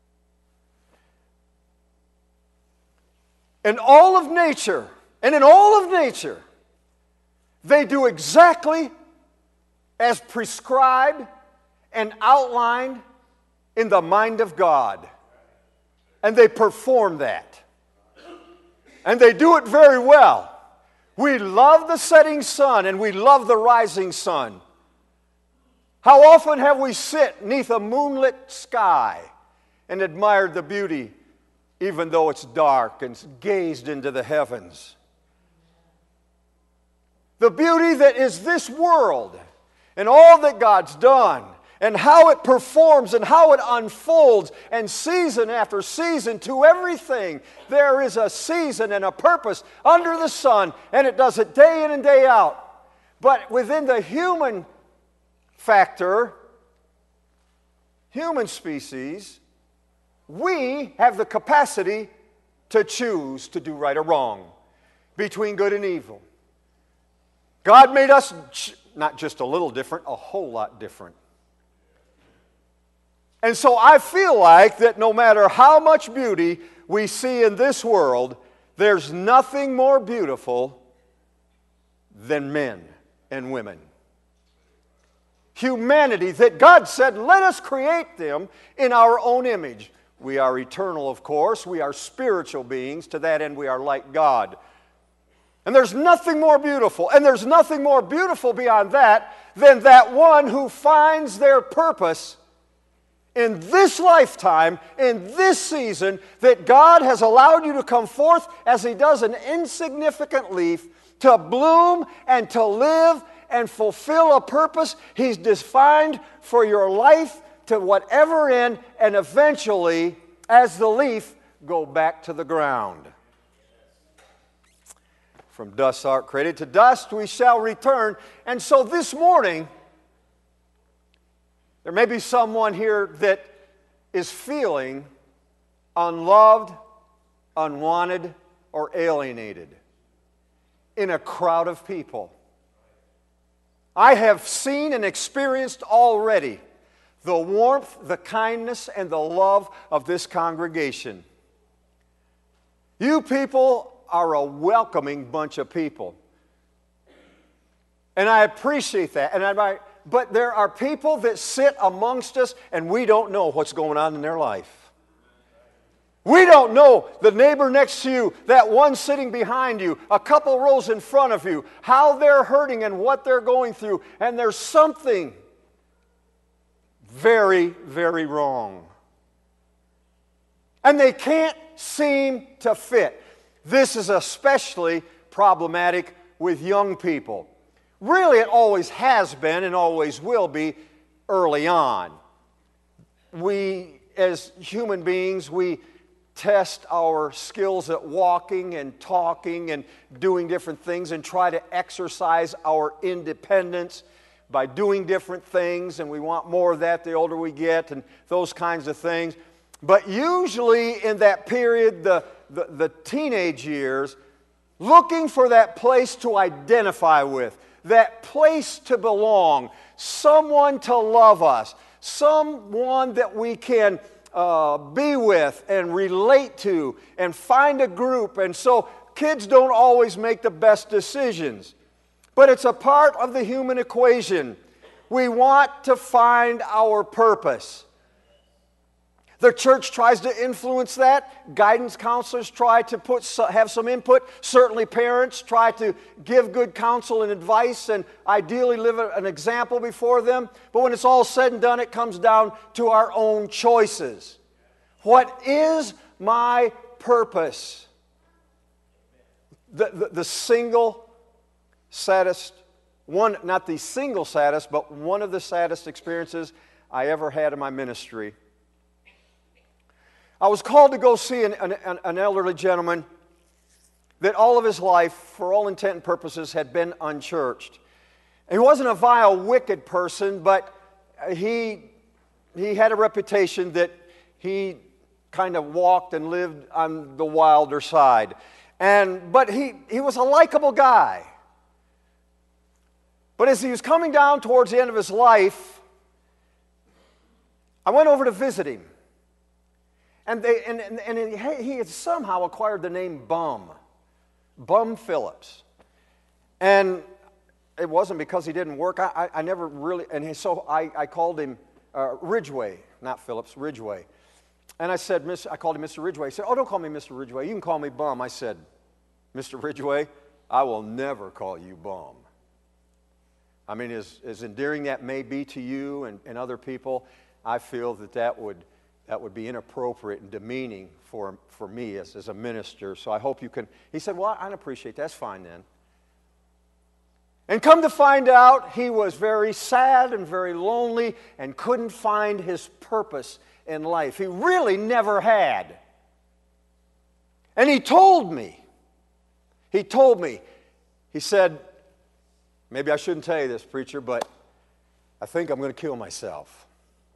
H: In all of nature, and in all of nature, they do exactly as prescribed and outlined in the mind of God. And they perform that. And they do it very well. We love the setting sun and we love the rising sun. How often have we sit neath a moonlit sky and admired the beauty, even though it's dark, and gazed into the heavens? The beauty that is this world and all that God's done, and how it performs and how it unfolds, and season after season to everything. There is a season and a purpose under the sun, and it does it day in and day out. But within the human factor, human species, we have the capacity to choose to do right or wrong, between good and evil. God made us not just a little different, a whole lot different. And so I feel like that no matter how much beauty we see in this world, there's nothing more beautiful than men and women. Humanity, that God said, let us create them in our own image. We are eternal, of course. We are spiritual beings. To that end, we are like God. And there's nothing more beautiful, and there's nothing more beautiful beyond that than that one who finds their purpose in this lifetime, in this season, that God has allowed you to come forth as He does an insignificant leaf, to bloom and to live and fulfill a purpose He's defined for your life to whatever end, and eventually, as the leaf, go back to the ground. From dust art created, to dust we shall return. And so this morning, there may be someone here that is feeling unloved, unwanted, or alienated in a crowd of people. I have seen and experienced already the warmth, the kindness, and the love of this congregation. You people are a welcoming bunch of people. And I appreciate that. And I, but there are people that sit amongst us and we don't know what's going on in their life. We don't know the neighbor next to you, that one sitting behind you, a couple rows in front of you, how they're hurting and what they're going through. And there's something very, very wrong. And they can't seem to fit. This is especially problematic with young people. Really, it always has been and always will be early on. We, as human beings, we test our skills at walking and talking and doing different things and try to exercise our independence by doing different things, and we want more of that the older we get and those kinds of things. But usually in that period, the, the, the teenage years, looking for that place to identify with, that place to belong, someone to love us, someone that we can uh, be with and relate to and find a group. And so kids don't always make the best decisions. But it's a part of the human equation. We want to find our purpose. The church tries to influence that. Guidance counselors try to put, have some input. Certainly parents try to give good counsel and advice and ideally live an example before them. But when it's all said and done, it comes down to our own choices. What is my purpose? The, the, the single saddest, one, not the single saddest, but one of the saddest experiences I ever had in my ministry. I was called to go see an, an, an elderly gentleman that all of his life, for all intent and purposes, had been unchurched. And he wasn't a vile, wicked person, but he, he had a reputation that he kind of walked and lived on the wilder side. And, but he, he was a likable guy. But as he was coming down towards the end of his life, I went over to visit him. And, they, and, and, and he had somehow acquired the name Bum. Bum Phillips. And it wasn't because he didn't work. I, I, I never really, and he, so I, I called him uh, Ridgway, not Phillips, Ridgway. And I said, Miss, I called him Mister Ridgway. He said, oh, don't call me Mister Ridgway. You can call me Bum. I said, Mister Ridgway, I will never call you Bum. I mean, as, as endearing that may be to you and, and other people, I feel that that would, that would be inappropriate and demeaning for, for me as, as a minister. So I hope you can. He said, well, I appreciate that. That's fine then. And come to find out, he was very sad and very lonely and couldn't find his purpose in life. He really never had. And he told me, he told me, he said, maybe I shouldn't tell you this, preacher, but I think I'm going to kill myself.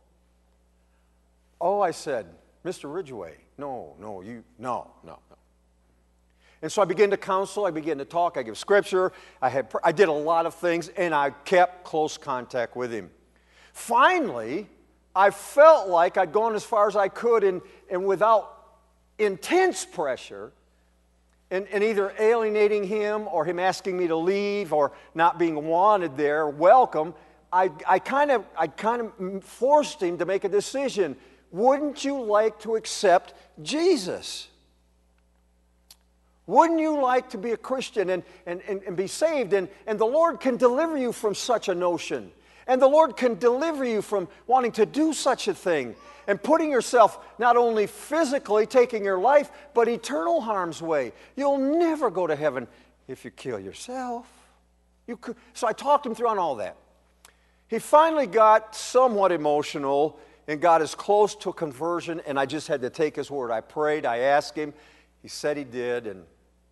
H: Oh, I said, Mister Ridgway, no, no, you, no, no, no. And so I began to counsel, I began to talk, I give scripture, I, had, I did a lot of things, and I kept close contact with him. Finally, I felt like I'd gone as far as I could, and, and without intense pressure, and, and either alienating him or him asking me to leave or not being wanted there, welcome, I, I kind of I kind of forced him to make a decision. Wouldn't you like to accept Jesus? Wouldn't you like to be a Christian and, and, and, and be saved? And, and the Lord can deliver you from such a notion. And the Lord can deliver you from wanting to do such a thing and putting yourself not only physically taking your life, but eternal harm's way. You'll never go to heaven if you kill yourself. You could, so I talked him through on all that. He finally got somewhat emotional and got as close to conversion, and I just had to take his word. I prayed, I asked him, he said he did, and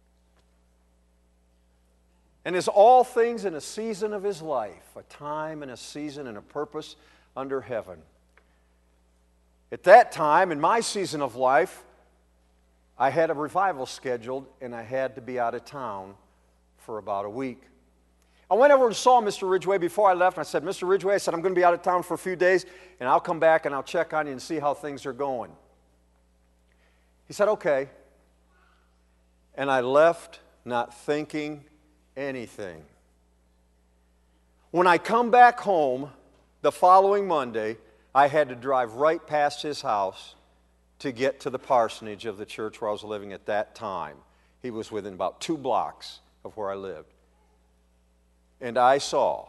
H: And as all things in a season of his life, a time and a season and a purpose under heaven. At that time, in my season of life, I had a revival scheduled, and I had to be out of town for about a week. I went over and saw Mister Ridgway before I left, and I said, Mister Ridgway, I said, I'm going to be out of town for a few days, and I'll come back and I'll check on you and see how things are going. He said, okay. And I left not thinking anything. When I come back home the following Monday, I had to drive right past his house to get to the parsonage of the church where I was living at that time. He was within about two blocks of where I lived. And I saw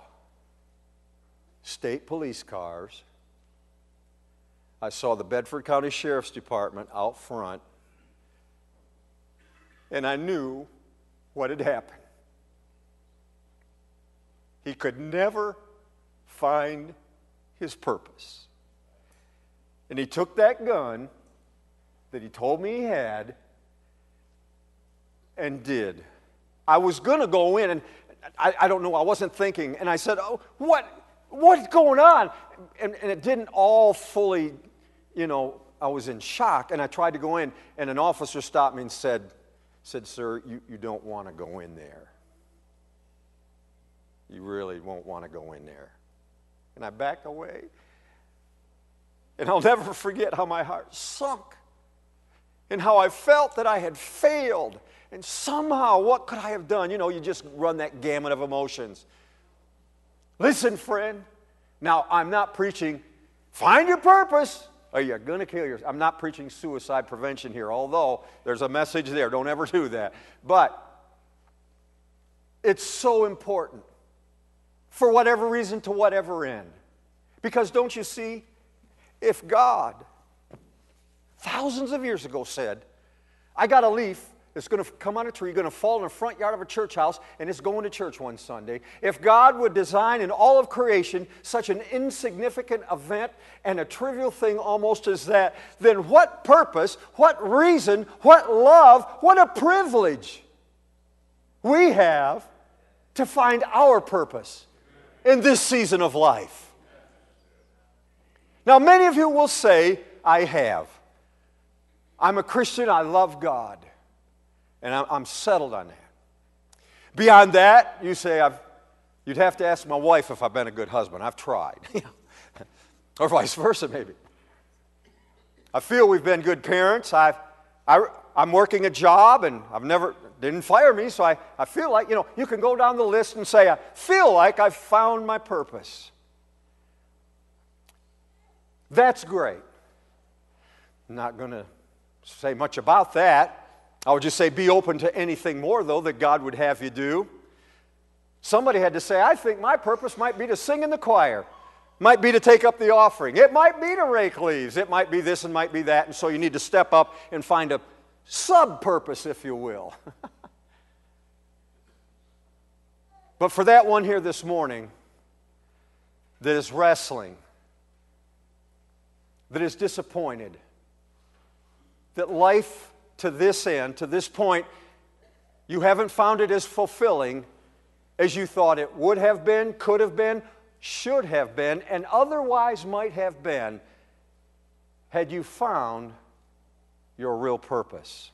H: state police cars. I saw the Bedford County Sheriff's Department out front. And I knew what had happened. He could never find his purpose. And he took that gun that he told me he had and did. I was going to go in, and I, I don't know, I wasn't thinking. And I said, oh, what, what's going on? And, and it didn't all fully, you know, I was in shock. And I tried to go in, and an officer stopped me and said, said, sir, you, you don't want to go in there. You really won't want to go in there. And I backed away. And I'll never forget how my heart sunk and how I felt that I had failed. And somehow, what could I have done? You know, you just run that gamut of emotions. Listen, friend. Now, I'm not preaching, find your purpose, or you're going to kill yourself. I'm not preaching suicide prevention here, although there's a message there. Don't ever do that. But it's so important, for whatever reason, to whatever end. Because don't you see, if God, thousands of years ago said, I got a leaf that's going to come on a tree, going to fall in the front yard of a church house, and it's going to church one Sunday. If God would design in all of creation such an insignificant event and a trivial thing almost as that, then what purpose, what reason, what love, what a privilege we have to find our purpose in this season of life. Now, many of you will say, I have. I'm a Christian, I love God. And I'm settled on that. Beyond that, you say, I've, you'd have to ask my wife if I've been a good husband. I've tried. Or vice versa, maybe. I feel we've been good parents. I've, I, I'm working a job, and I've never, didn't fire me, so I, I feel like, you know, you can go down the list and say, I feel like I've found my purpose. That's great. I'm not going to say much about that. I would just say be open to anything more, though, that God would have you do. Somebody had to say, I think my purpose might be to sing in the choir. Might be to take up the offering. It might be to rake leaves. It might be this and might be that. And so you need to step up and find a sub-purpose, if you will. But for that one here this morning that is wrestling, that is disappointed, that life to this end, to this point, you haven't found it as fulfilling as you thought it would have been, could have been, should have been, and otherwise might have been had you found your real purpose.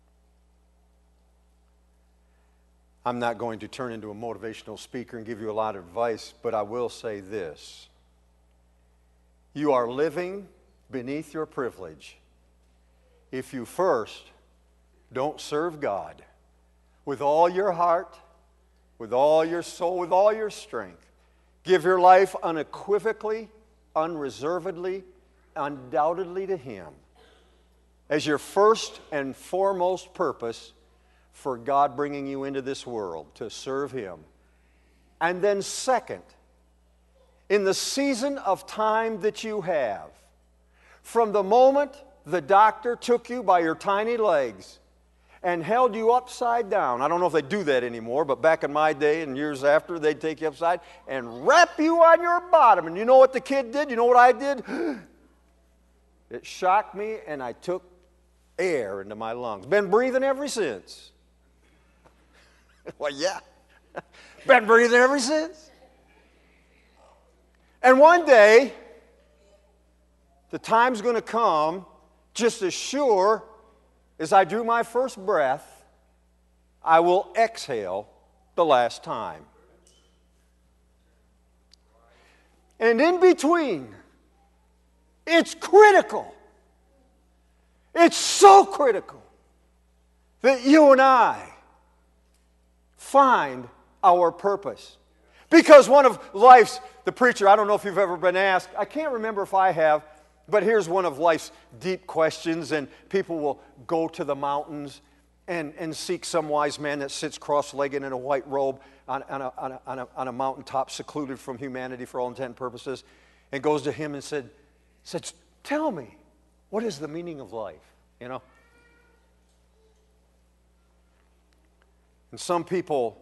H: I'm not going to turn into a motivational speaker and give you a lot of advice, but I will say this. You are living beneath your privilege if you first don't serve God with all your heart, with all your soul, with all your strength. Give your life unequivocally, unreservedly, undoubtedly to Him as your first and foremost purpose for God bringing you into this world, to serve Him. And then second, in the season of time that you have, from the moment the doctor took you by your tiny legs and held you upside down. I don't know if they do that anymore, but back in my day and years after, they'd take you upside and wrap you on your bottom. And you know what the kid did? You know what I did? It shocked me, and I took air into my lungs. Been breathing ever since. Well, yeah. Been breathing ever since. And one day, the time's going to come, just as sure as I drew my first breath, I will exhale the last time. And in between, it's critical. It's so critical that you and I find our purpose. Because one of life's, the preacher, I don't know if you've ever been asked, I can't remember if I have, but here's one of life's deep questions, and people will go to the mountains and, and seek some wise man that sits cross-legged in a white robe on, on, a, on, a, on, a, on a mountaintop, secluded from humanity for all intent and purposes, and goes to him and said, said, tell me, what is the meaning of life? You know? And some people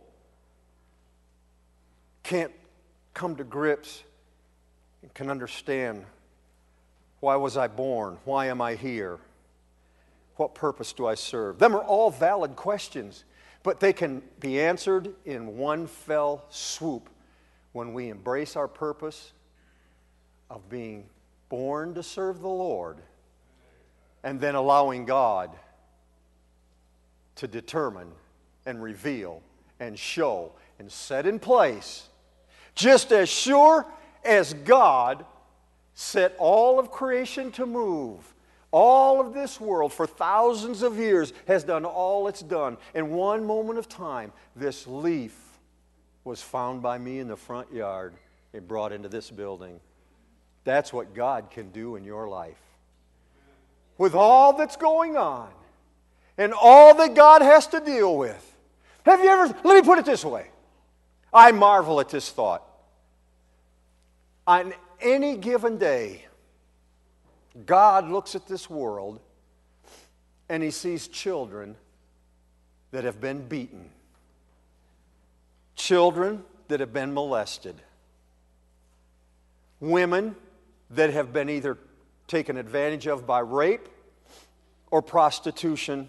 H: can't come to grips and can understand, why was I born? Why am I here? What purpose do I serve? Them are all valid questions, but they can be answered in one fell swoop when we embrace our purpose of being born to serve the Lord and then allowing God to determine and reveal and show and set in place. Just as sure as God set all of creation to move, all of this world for thousands of years has done all it's done. In one moment of time, this leaf was found by me in the front yard and brought into this building. That's what God can do in your life. With all that's going on and all that God has to deal with. Have you ever, let me put it this way. I marvel at this thought. On any given day, God looks at this world and He sees children that have been beaten, children that have been molested, women that have been either taken advantage of by rape or prostitution.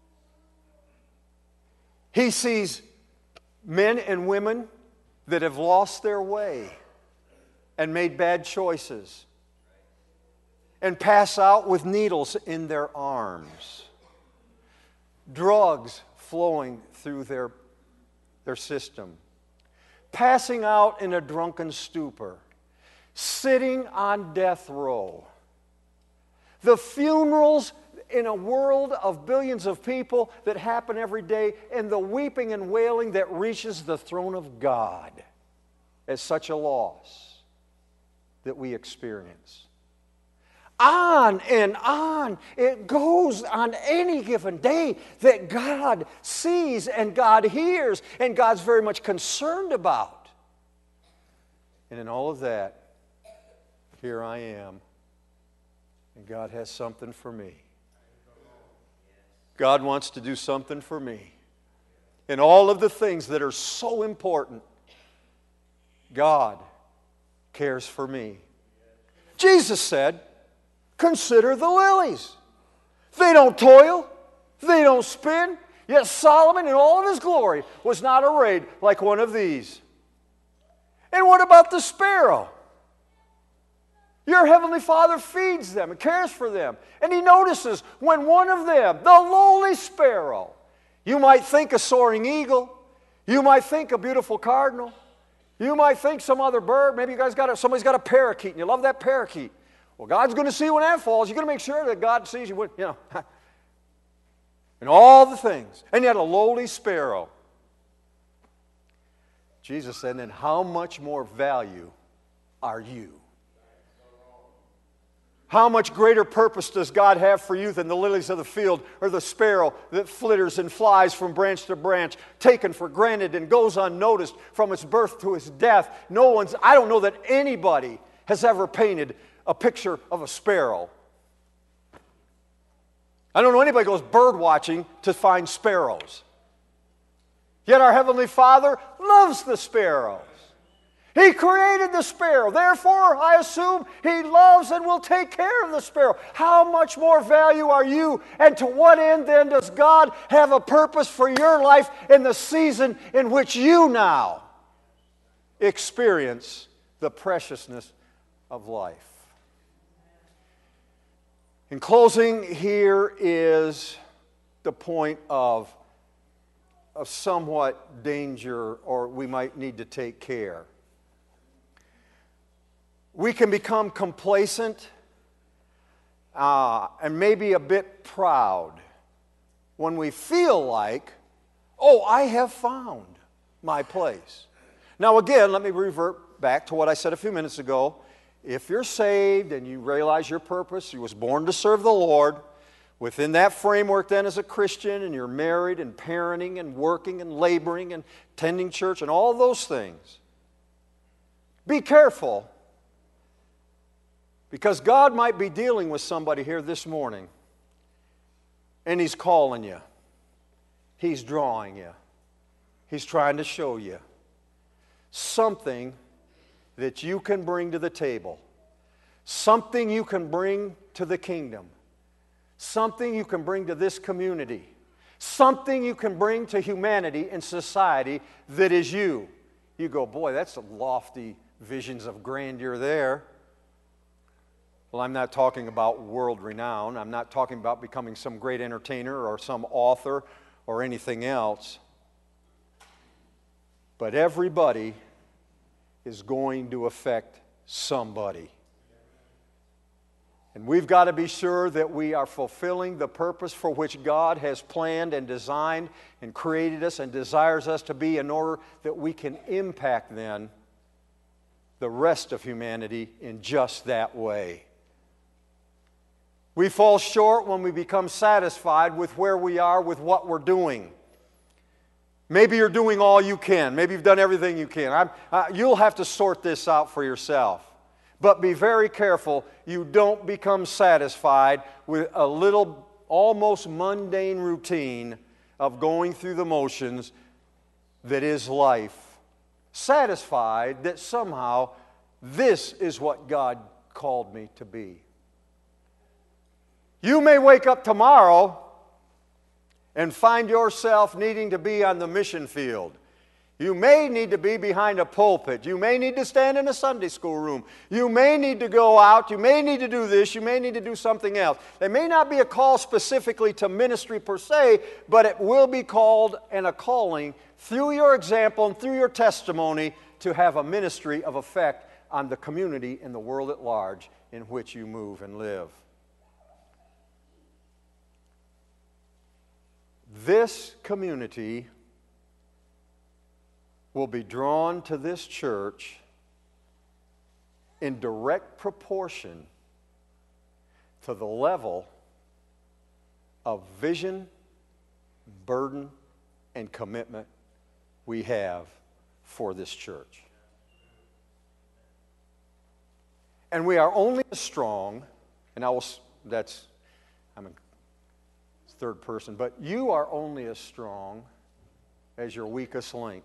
H: He sees men and women that have lost their way and made bad choices and pass out with needles in their arms, drugs flowing through their, their system, passing out in a drunken stupor, sitting on death row. The funerals in a world of billions of people that happen every day, and the weeping and wailing that reaches the throne of God as such a loss that we experience. On and on it goes on any given day that God sees and God hears and God's very much concerned about. And in all of that, here I am, and God has something for me. God wants to do something for me. In all of the things that are so important, God cares for me. Jesus said, consider the lilies. They don't toil, they don't spin, yet Solomon in all of his glory was not arrayed like one of these. And what about the sparrow? Your heavenly Father feeds them and cares for them. And He notices when one of them, the lowly sparrow, you might think a soaring eagle, you might think a beautiful cardinal, you might think some other bird, maybe you guys got a, somebody's got a parakeet and you love that parakeet. Well, God's going to see when that falls. You're going to make sure that God sees you when, you know, and all the things. And yet a lowly sparrow. Jesus said, then how much more value are you? How much greater purpose does God have for you than the lilies of the field or the sparrow that flitters and flies from branch to branch, taken for granted and goes unnoticed from its birth to its death? No one's, I don't know that anybody has ever painted a picture of a sparrow. I don't know anybody who goes bird watching to find sparrows. Yet our Heavenly Father loves the sparrows. He created the sparrow. Therefore, I assume He loves and will take care of the sparrow. How much more value are you? And to what end then does God have a purpose for your life in the season in which you now experience the preciousness of life? In closing, here is the point of, of somewhat danger, or we might need to take care. We can become complacent uh, and maybe a bit proud when we feel like, oh, I have found my place. Now again, let me revert back to what I said a few minutes ago. If you're saved and you realize your purpose, you was born to serve the Lord, within that framework then as a Christian, and you're married and parenting and working and laboring and attending church and all those things, be careful. Because God might be dealing with somebody here this morning, and He's calling you. He's drawing you. He's trying to show you something that you can bring to the table, something you can bring to the kingdom, something you can bring to this community, something you can bring to humanity and society that is you. You go, boy, that's some lofty visions of grandeur there. Well, I'm not talking about world renown. I'm not talking about becoming some great entertainer or some author or anything else. But everybody is going to affect somebody. And we've got to be sure that we are fulfilling the purpose for which God has planned and designed and created us and desires us to be, in order that we can impact then the rest of humanity in just that way. We fall short when we become satisfied with where we are, with what we're doing. Maybe you're doing all you can. Maybe you've done everything you can. I'm, uh, you'll have to sort this out for yourself. But be very careful you don't become satisfied with a little, almost mundane routine of going through the motions that is life. Satisfied that somehow this is what God called me to be. You may wake up tomorrow and find yourself needing to be on the mission field. You may need to be behind a pulpit. You may need to stand in a Sunday school room. You may need to go out. You may need to do this. You may need to do something else. There may not be a call specifically to ministry per se, but it will be called and a calling through your example and through your testimony to have a ministry of effect on the community and the world at large in which you move and live. This community will be drawn to this church in direct proportion to the level of vision, burden, and commitment we have for this church. And we are only as strong, and I will, that's, I'm a third person, but you are only as strong as your weakest link.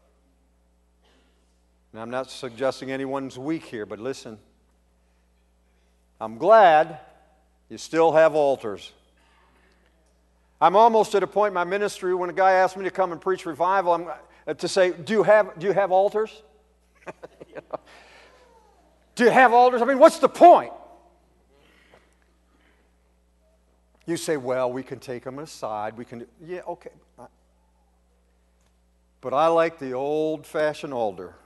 H: And I'm not suggesting anyone's weak here, but listen. I'm glad you still have altars. I'm almost at a point in my ministry when a guy asked me to come and preach revival, I'm, uh, to say, do you have, do you have altars? You know? Do you have altars? I mean, what's the point? You say, well, we can take them aside. We can do, yeah, okay. But I like the old-fashioned altar.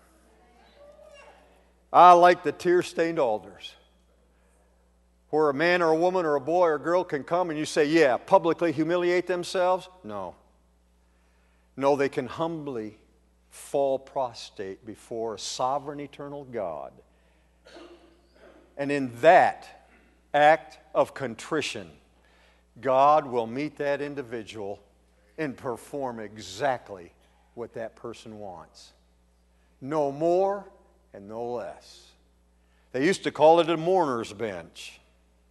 H: I like the tear-stained altars, where a man or a woman or a boy or a girl can come and you say, yeah, publicly humiliate themselves? No. No, they can humbly fall prostrate before a sovereign, eternal God. And in that act of contrition, God will meet that individual and perform exactly what that person wants. No more and no less. They used to call it a mourner's bench.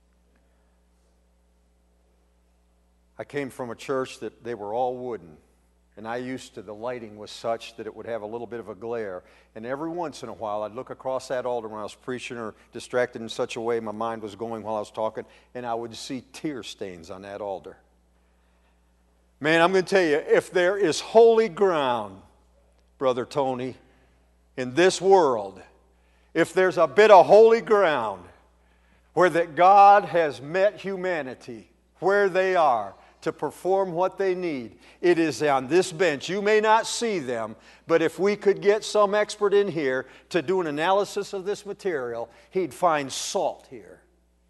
H: I came from a church that they were all wooden. And I used to, the lighting was such that it would have a little bit of a glare. And every once in a while, I'd look across that altar when I was preaching or distracted in such a way my mind was going while I was talking, and I would see tear stains on that altar. Man, I'm going to tell you, if there is holy ground, Brother Tony, in this world, if there's a bit of holy ground where that God has met humanity where they are, to perform what they need, it is on this bench. You may not see them, but if we could get some expert in here to do an analysis of this material, he'd find salt here.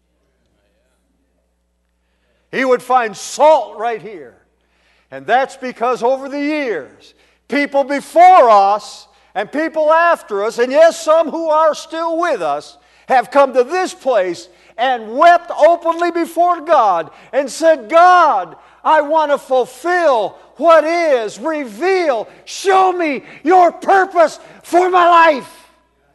H: He would find salt right here. And that's because over the years, people before us and people after us, and yes, some who are still with us, have come to this place and wept openly before God and said, God, I want to fulfill what is, reveal, show me your purpose for my life.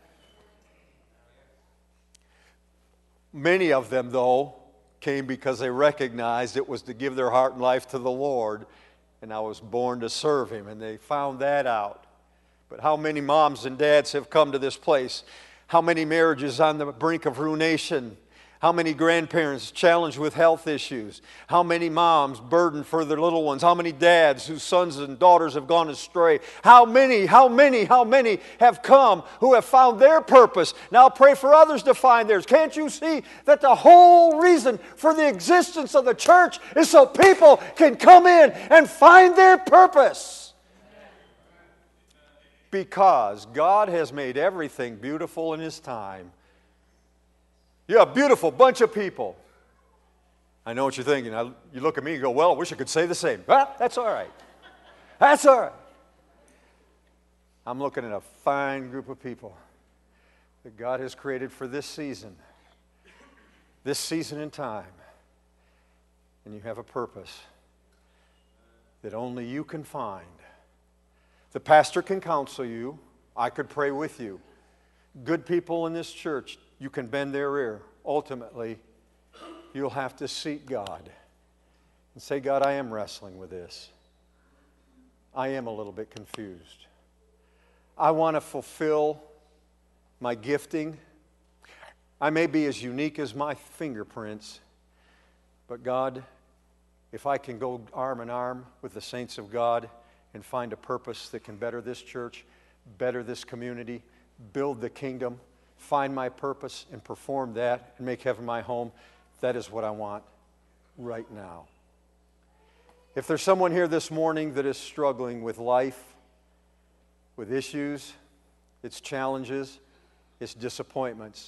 H: Many of them, though, came because they recognized it was to give their heart and life to the Lord, and I was born to serve Him, and they found that out. But how many moms and dads have come to this place? How many marriages on the brink of ruination? How many grandparents challenged with health issues? How many moms burdened for their little ones? How many dads whose sons and daughters have gone astray? How many, how many, how many have come who have found their purpose? Now pray for others to find theirs. Can't you see that the whole reason for the existence of the church is so people can come in and find their purpose? Because God has made everything beautiful in His time. You're a beautiful bunch of people. I know what you're thinking. I, you look at me and go, well, I wish I could say the same. Well, that's all right. That's all right. I'm looking at a fine group of people that God has created for this season, this season in time. And you have a purpose that only you can find. The pastor can counsel you. I could pray with you. Good people in this church, you can bend their ear. Ultimately, you'll have to seek God and say, God, I am wrestling with this. I am a little bit confused. I want to fulfill my gifting. I may be as unique as my fingerprints, but God, if I can go arm in arm with the saints of God and find a purpose that can better this church, better this community, build the kingdom, find my purpose and perform that and make heaven my home, that is what I want right now. If there's someone here this morning that is struggling with life, with issues, its challenges, its disappointments,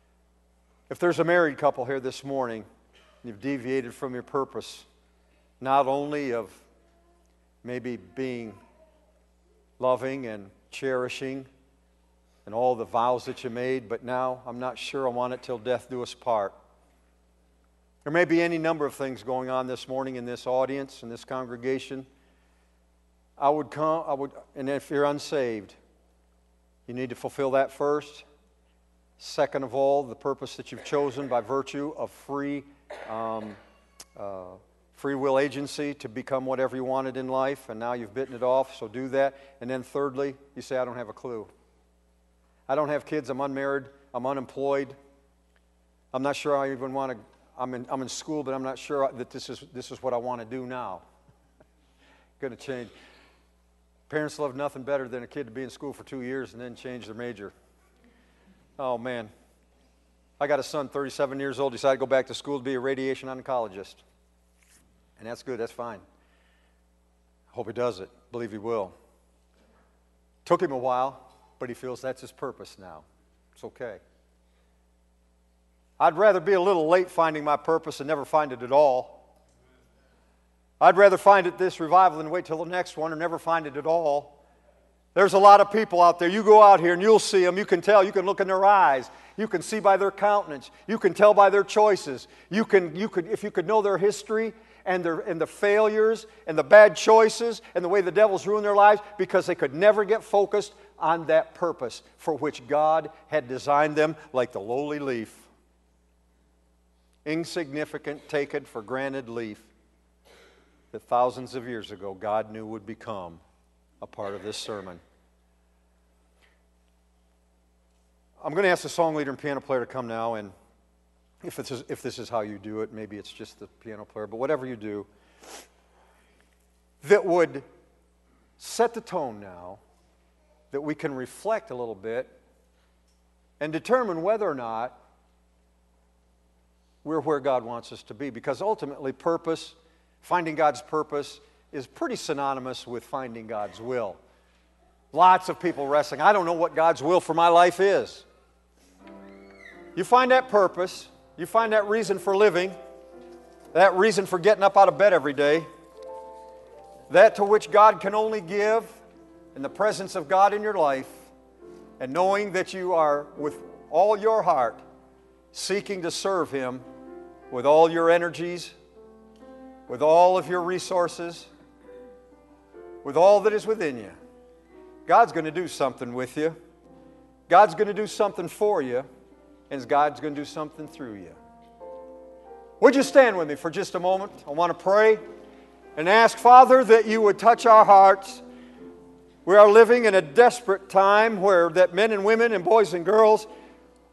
H: if there's a married couple here this morning, and you've deviated from your purpose, not only of maybe being loving and cherishing and all the vows that you made, but now I'm not sure I want it till death do us part. There may be any number of things going on this morning in this audience, in this congregation. I would come, I would, and if you're unsaved, you need to fulfill that first. Second of all, the purpose that you've chosen by virtue of free, um, uh, free will agency to become whatever you wanted in life, and now you've bitten it off, so do that. And then thirdly, you say, I don't have a clue. I don't have kids, I'm unmarried, I'm unemployed. I'm not sure I even want to, I'm in, I'm in school, but I'm not sure that this is, this is what I want to do now. Going to change. Parents love nothing better than a kid to be in school for two years and then change their major. Oh, man. I got a son, thirty-seven years old, decided to go back to school to be a radiation oncologist. And that's good, that's fine. Hope he does it. Believe he will. Took him a while, but he feels that's his purpose now. It's okay. I'd rather be a little late finding my purpose and never find it at all. I'd rather find it this revival than wait till the next one or never find it at all. There's a lot of people out there. You go out here and you'll see them. You can tell. You can look in their eyes. You can see by their countenance. You can tell by their choices. You can, you could, if you could know their history and, their, and the failures and the bad choices and the way the devil's ruined their lives because they could never get focused on that purpose for which God had designed them like the lowly leaf. Insignificant, taken for granted leaf that thousands of years ago God knew would become a part of this sermon. I'm going to ask the song leader and piano player to come now, and if, it's, if this is how you do it, maybe it's just the piano player, but whatever you do, that would set the tone now, that we can reflect a little bit and determine whether or not we're where God wants us to be. Because ultimately, purpose, finding God's purpose, is pretty synonymous with finding God's will. Lots of people wrestling. I don't know what God's will for my life is. You find that purpose, you find that reason for living, that reason for getting up out of bed every day, that to which God can only give, in the presence of God in your life, and knowing that you are with all your heart seeking to serve Him with all your energies, with all of your resources, with all that is within you. God's going to do something with you. God's going to do something for you, and God's going to do something through you. Would you stand with me for just a moment? I want to pray and ask, Father, that you would touch our hearts. We are living in a desperate time where that men and women and boys and girls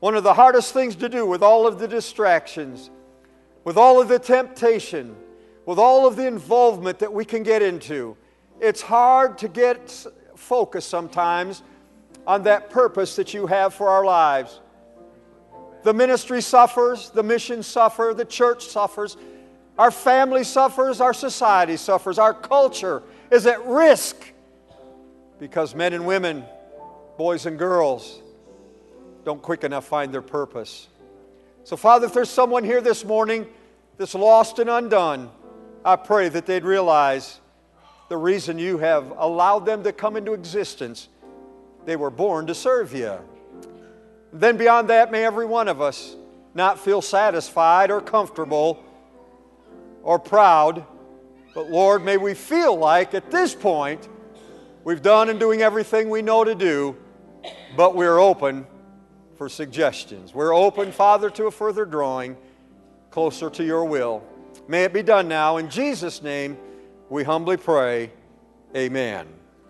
H: One of the hardest things to do with all of the distractions, with all of the temptation, with all of the involvement that we can get into, it's hard to get focused sometimes on that purpose that you have for our lives. The ministry suffers, the mission suffers, the church suffers, our family suffers, our society suffers, our culture is at risk because men and women, boys and girls, don't quick enough find their purpose. So, Father, if there's someone here this morning that's lost and undone, I pray that they'd realize the reason you have allowed them to come into existence. They were born to serve you. Then beyond that, may every one of us not feel satisfied or comfortable or proud, but Lord, may we feel like at this point we've done and doing everything we know to do, but we're open for suggestions. We're open, Father, to a further drawing closer to your will. May it be done now. In Jesus' name, we humbly pray. Amen.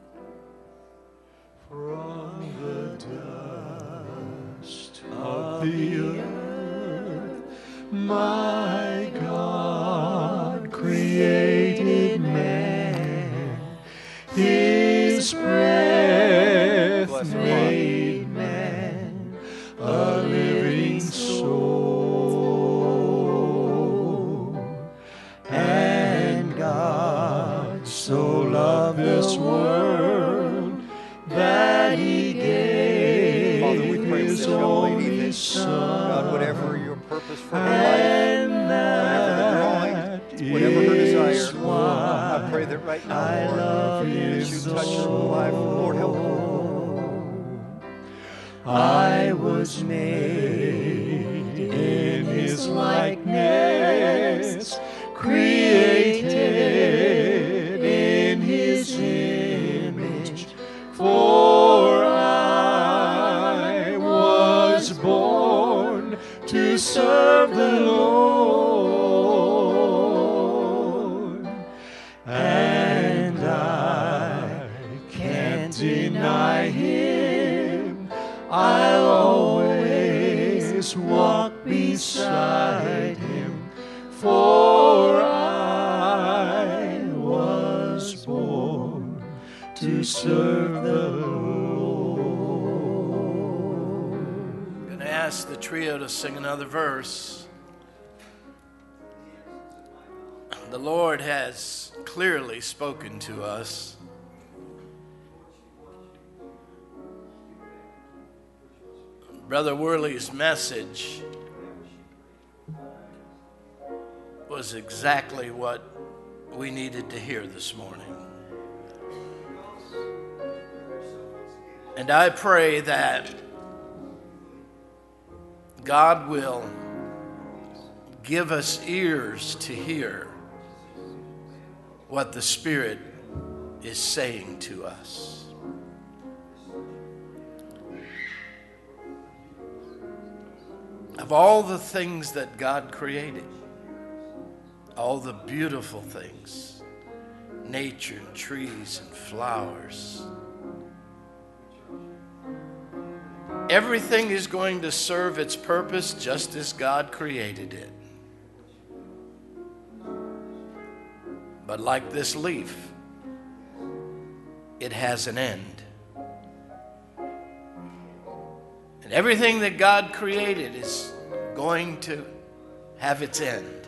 A: From the dust of the earth, my God created man. His breath made man a living soul. And God so loved this world that He gave
H: Father, we pray
A: His
H: for this young lady
A: only
H: that,
A: Son.
H: God, whatever your purpose for her
A: And
H: life,
A: that
H: whatever her desire,
A: is why
H: I pray that right now,
A: I
H: Lord,
A: love
H: that
A: you
H: you touch her life. Lord, help her.
A: I was made in His likeness, created in His image, for I was born to serve the Lord, and I can't deny Him. I'll always walk beside Him, for I was born to serve the Lord.
C: I'm going to ask the trio to sing another verse. The Lord has clearly spoken to us. Brother Worley's message was exactly what we needed to hear this morning. And I pray that God will give us ears to hear what the Spirit is saying to us. Of all the things that God created, all the beautiful things, nature and trees and flowers, everything is going to serve its purpose just as God created it. But like this leaf, it has an end. And everything that God created is going to have its end,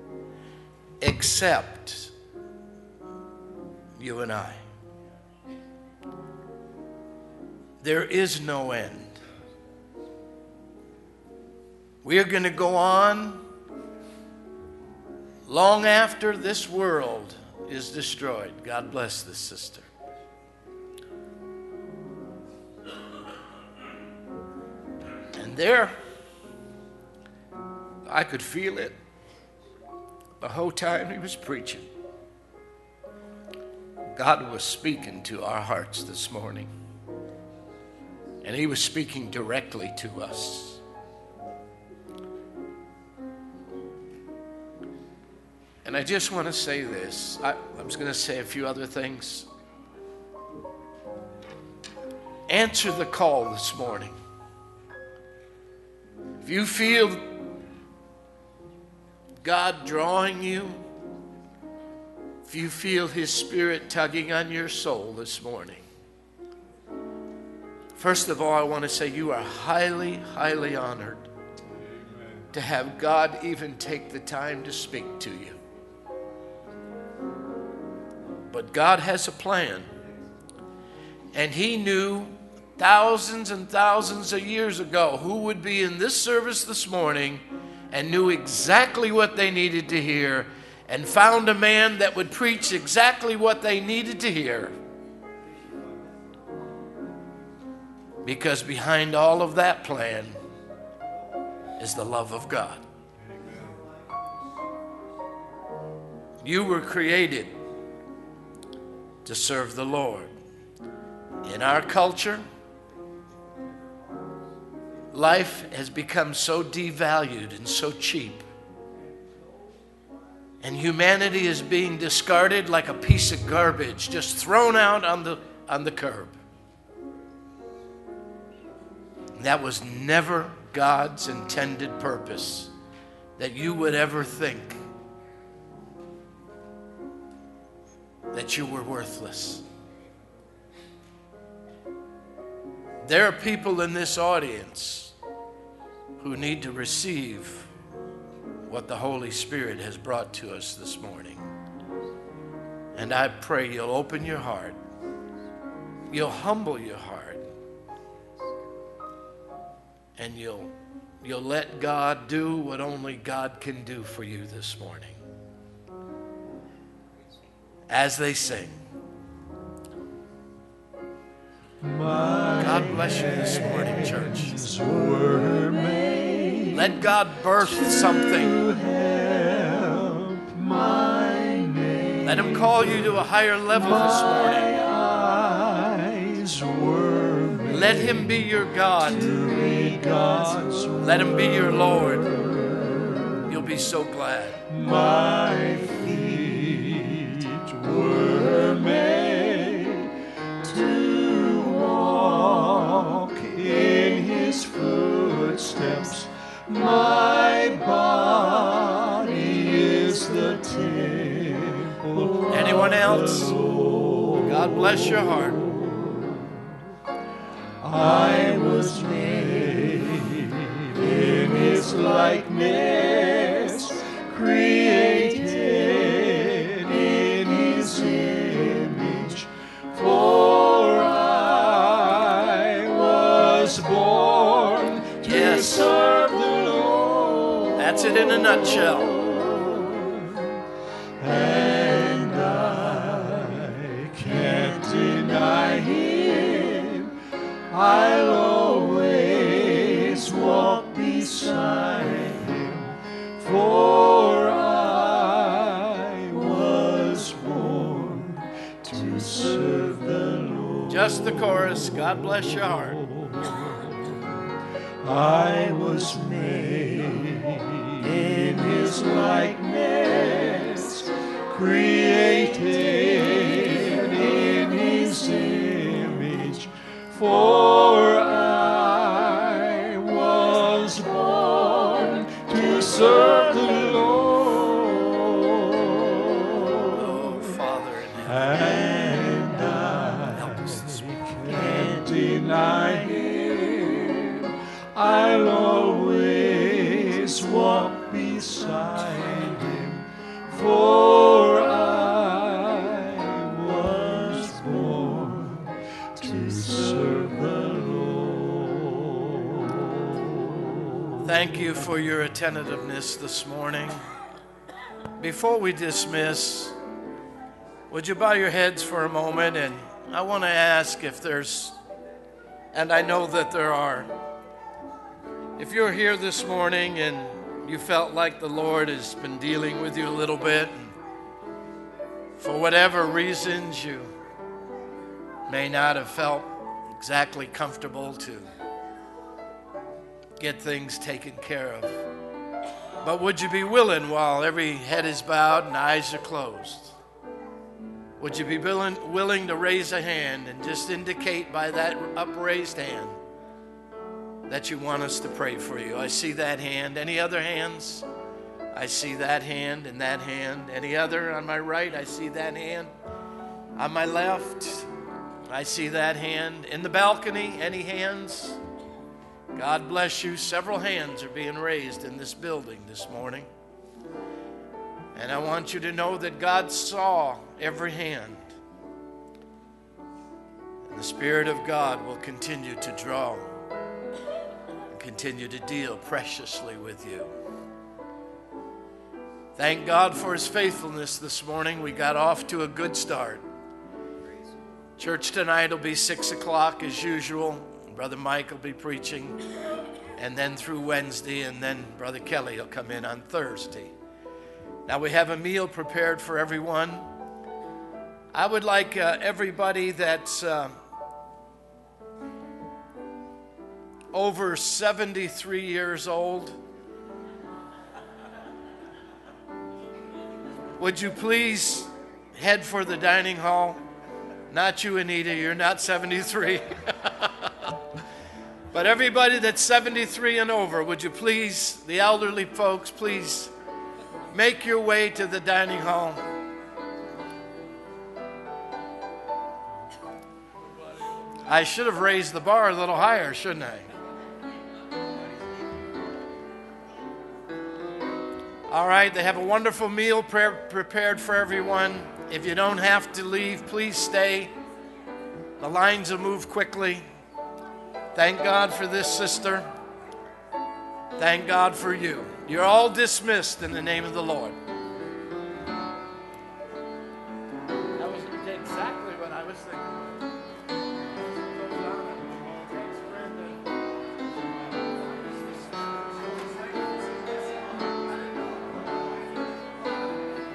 C: except you and I. There is no end. We are going to go on long after this world is destroyed. God bless this sister. And there, I could feel it the whole time he was preaching. God was speaking to our hearts this morning. And he was speaking directly to us. And I just want to say this. I, I was going to say a few other things. Answer the call this morning. If you feel God drawing you, if you feel His Spirit tugging on your soul this morning, first of all, I want to say you are highly, highly honored to have God even take the time to speak to you. But God has a plan, and He knew thousands and thousands of years ago who would be in this service this morning and knew exactly what they needed to hear, and found a man that would preach exactly what they needed to hear. Because behind all of that plan is the love of God. You were created to serve the Lord. In our culture, life has become so devalued and so cheap. And humanity is being discarded like a piece of garbage, just thrown out on the, on the curb. That was never God's intended purpose, that you would ever think that you were worthless. There are people in this audience who need to receive what the Holy Spirit has brought to us this morning. And I pray you'll open your heart, you'll humble your heart, and you'll, you'll let God do what only God can do for you this morning. As they sing, God bless you this morning, church. Let God birth something. Let Him call you to a higher level this morning. Let Him be your God. Let Him be your Lord. You'll be so glad.
I: My feet were made to walk in His footsteps. My body is the temple.
C: Anyone else? God bless your heart.
I: I was made in His likeness, created in His image, for I was born to
C: Yes.
I: serve the Lord.
C: That's it in a nutshell.
I: And I can't deny Him. I'll always walk beside Him, for I was born to serve the Lord.
C: Just the chorus. God bless your heart.
I: I was made in His likeness, created in His image, for I was born to serve the Lord.
C: Oh, Father in heaven.
I: And I
C: Help us this morning.
I: can't deny Him. I'll always walk beside Him, for I was born to serve the Lord.
C: Thank you for your attentiveness this morning. Before we dismiss, would you bow your heads for a moment? And I want to ask if there's, and I know that there are, if you're here this morning and you felt like the Lord has been dealing with you a little bit, and for whatever reasons you may not have felt exactly comfortable to get things taken care of, but would you be willing, while every head is bowed and eyes are closed, would you be willing, willing to raise a hand and just indicate by that upraised hand that you want us to pray for you. I see that hand. Any other hands? I see that hand and that hand. Any other? On my right, I see that hand. On my left, I see that hand. In the balcony, any hands? God bless you. Several hands are being raised in this building this morning. And I want you to know that God saw every hand. And the Spirit of God will continue to draw and continue to deal preciously with you. Thank God for His faithfulness this morning. We got off to a good start. Church tonight will be six o'clock as usual. Brother Mike will be preaching. And then through Wednesday, and then Brother Kelly will come in on Thursday. Now we have a meal prepared for everyone. I would like uh, everybody that's uh, over seventy-three years old, would you please head for the dining hall? Not you, Anita, you're not seventy-three. But everybody that's seventy-three and over, would you please, the elderly folks, please make your way to the dining hall. I should have raised the bar a little higher, shouldn't I? All right, they have a wonderful meal pre- prepared for everyone. If you don't have to leave, please stay. The lines will move quickly. Thank God for this sister. Thank God for you. You're all dismissed in the name of the Lord.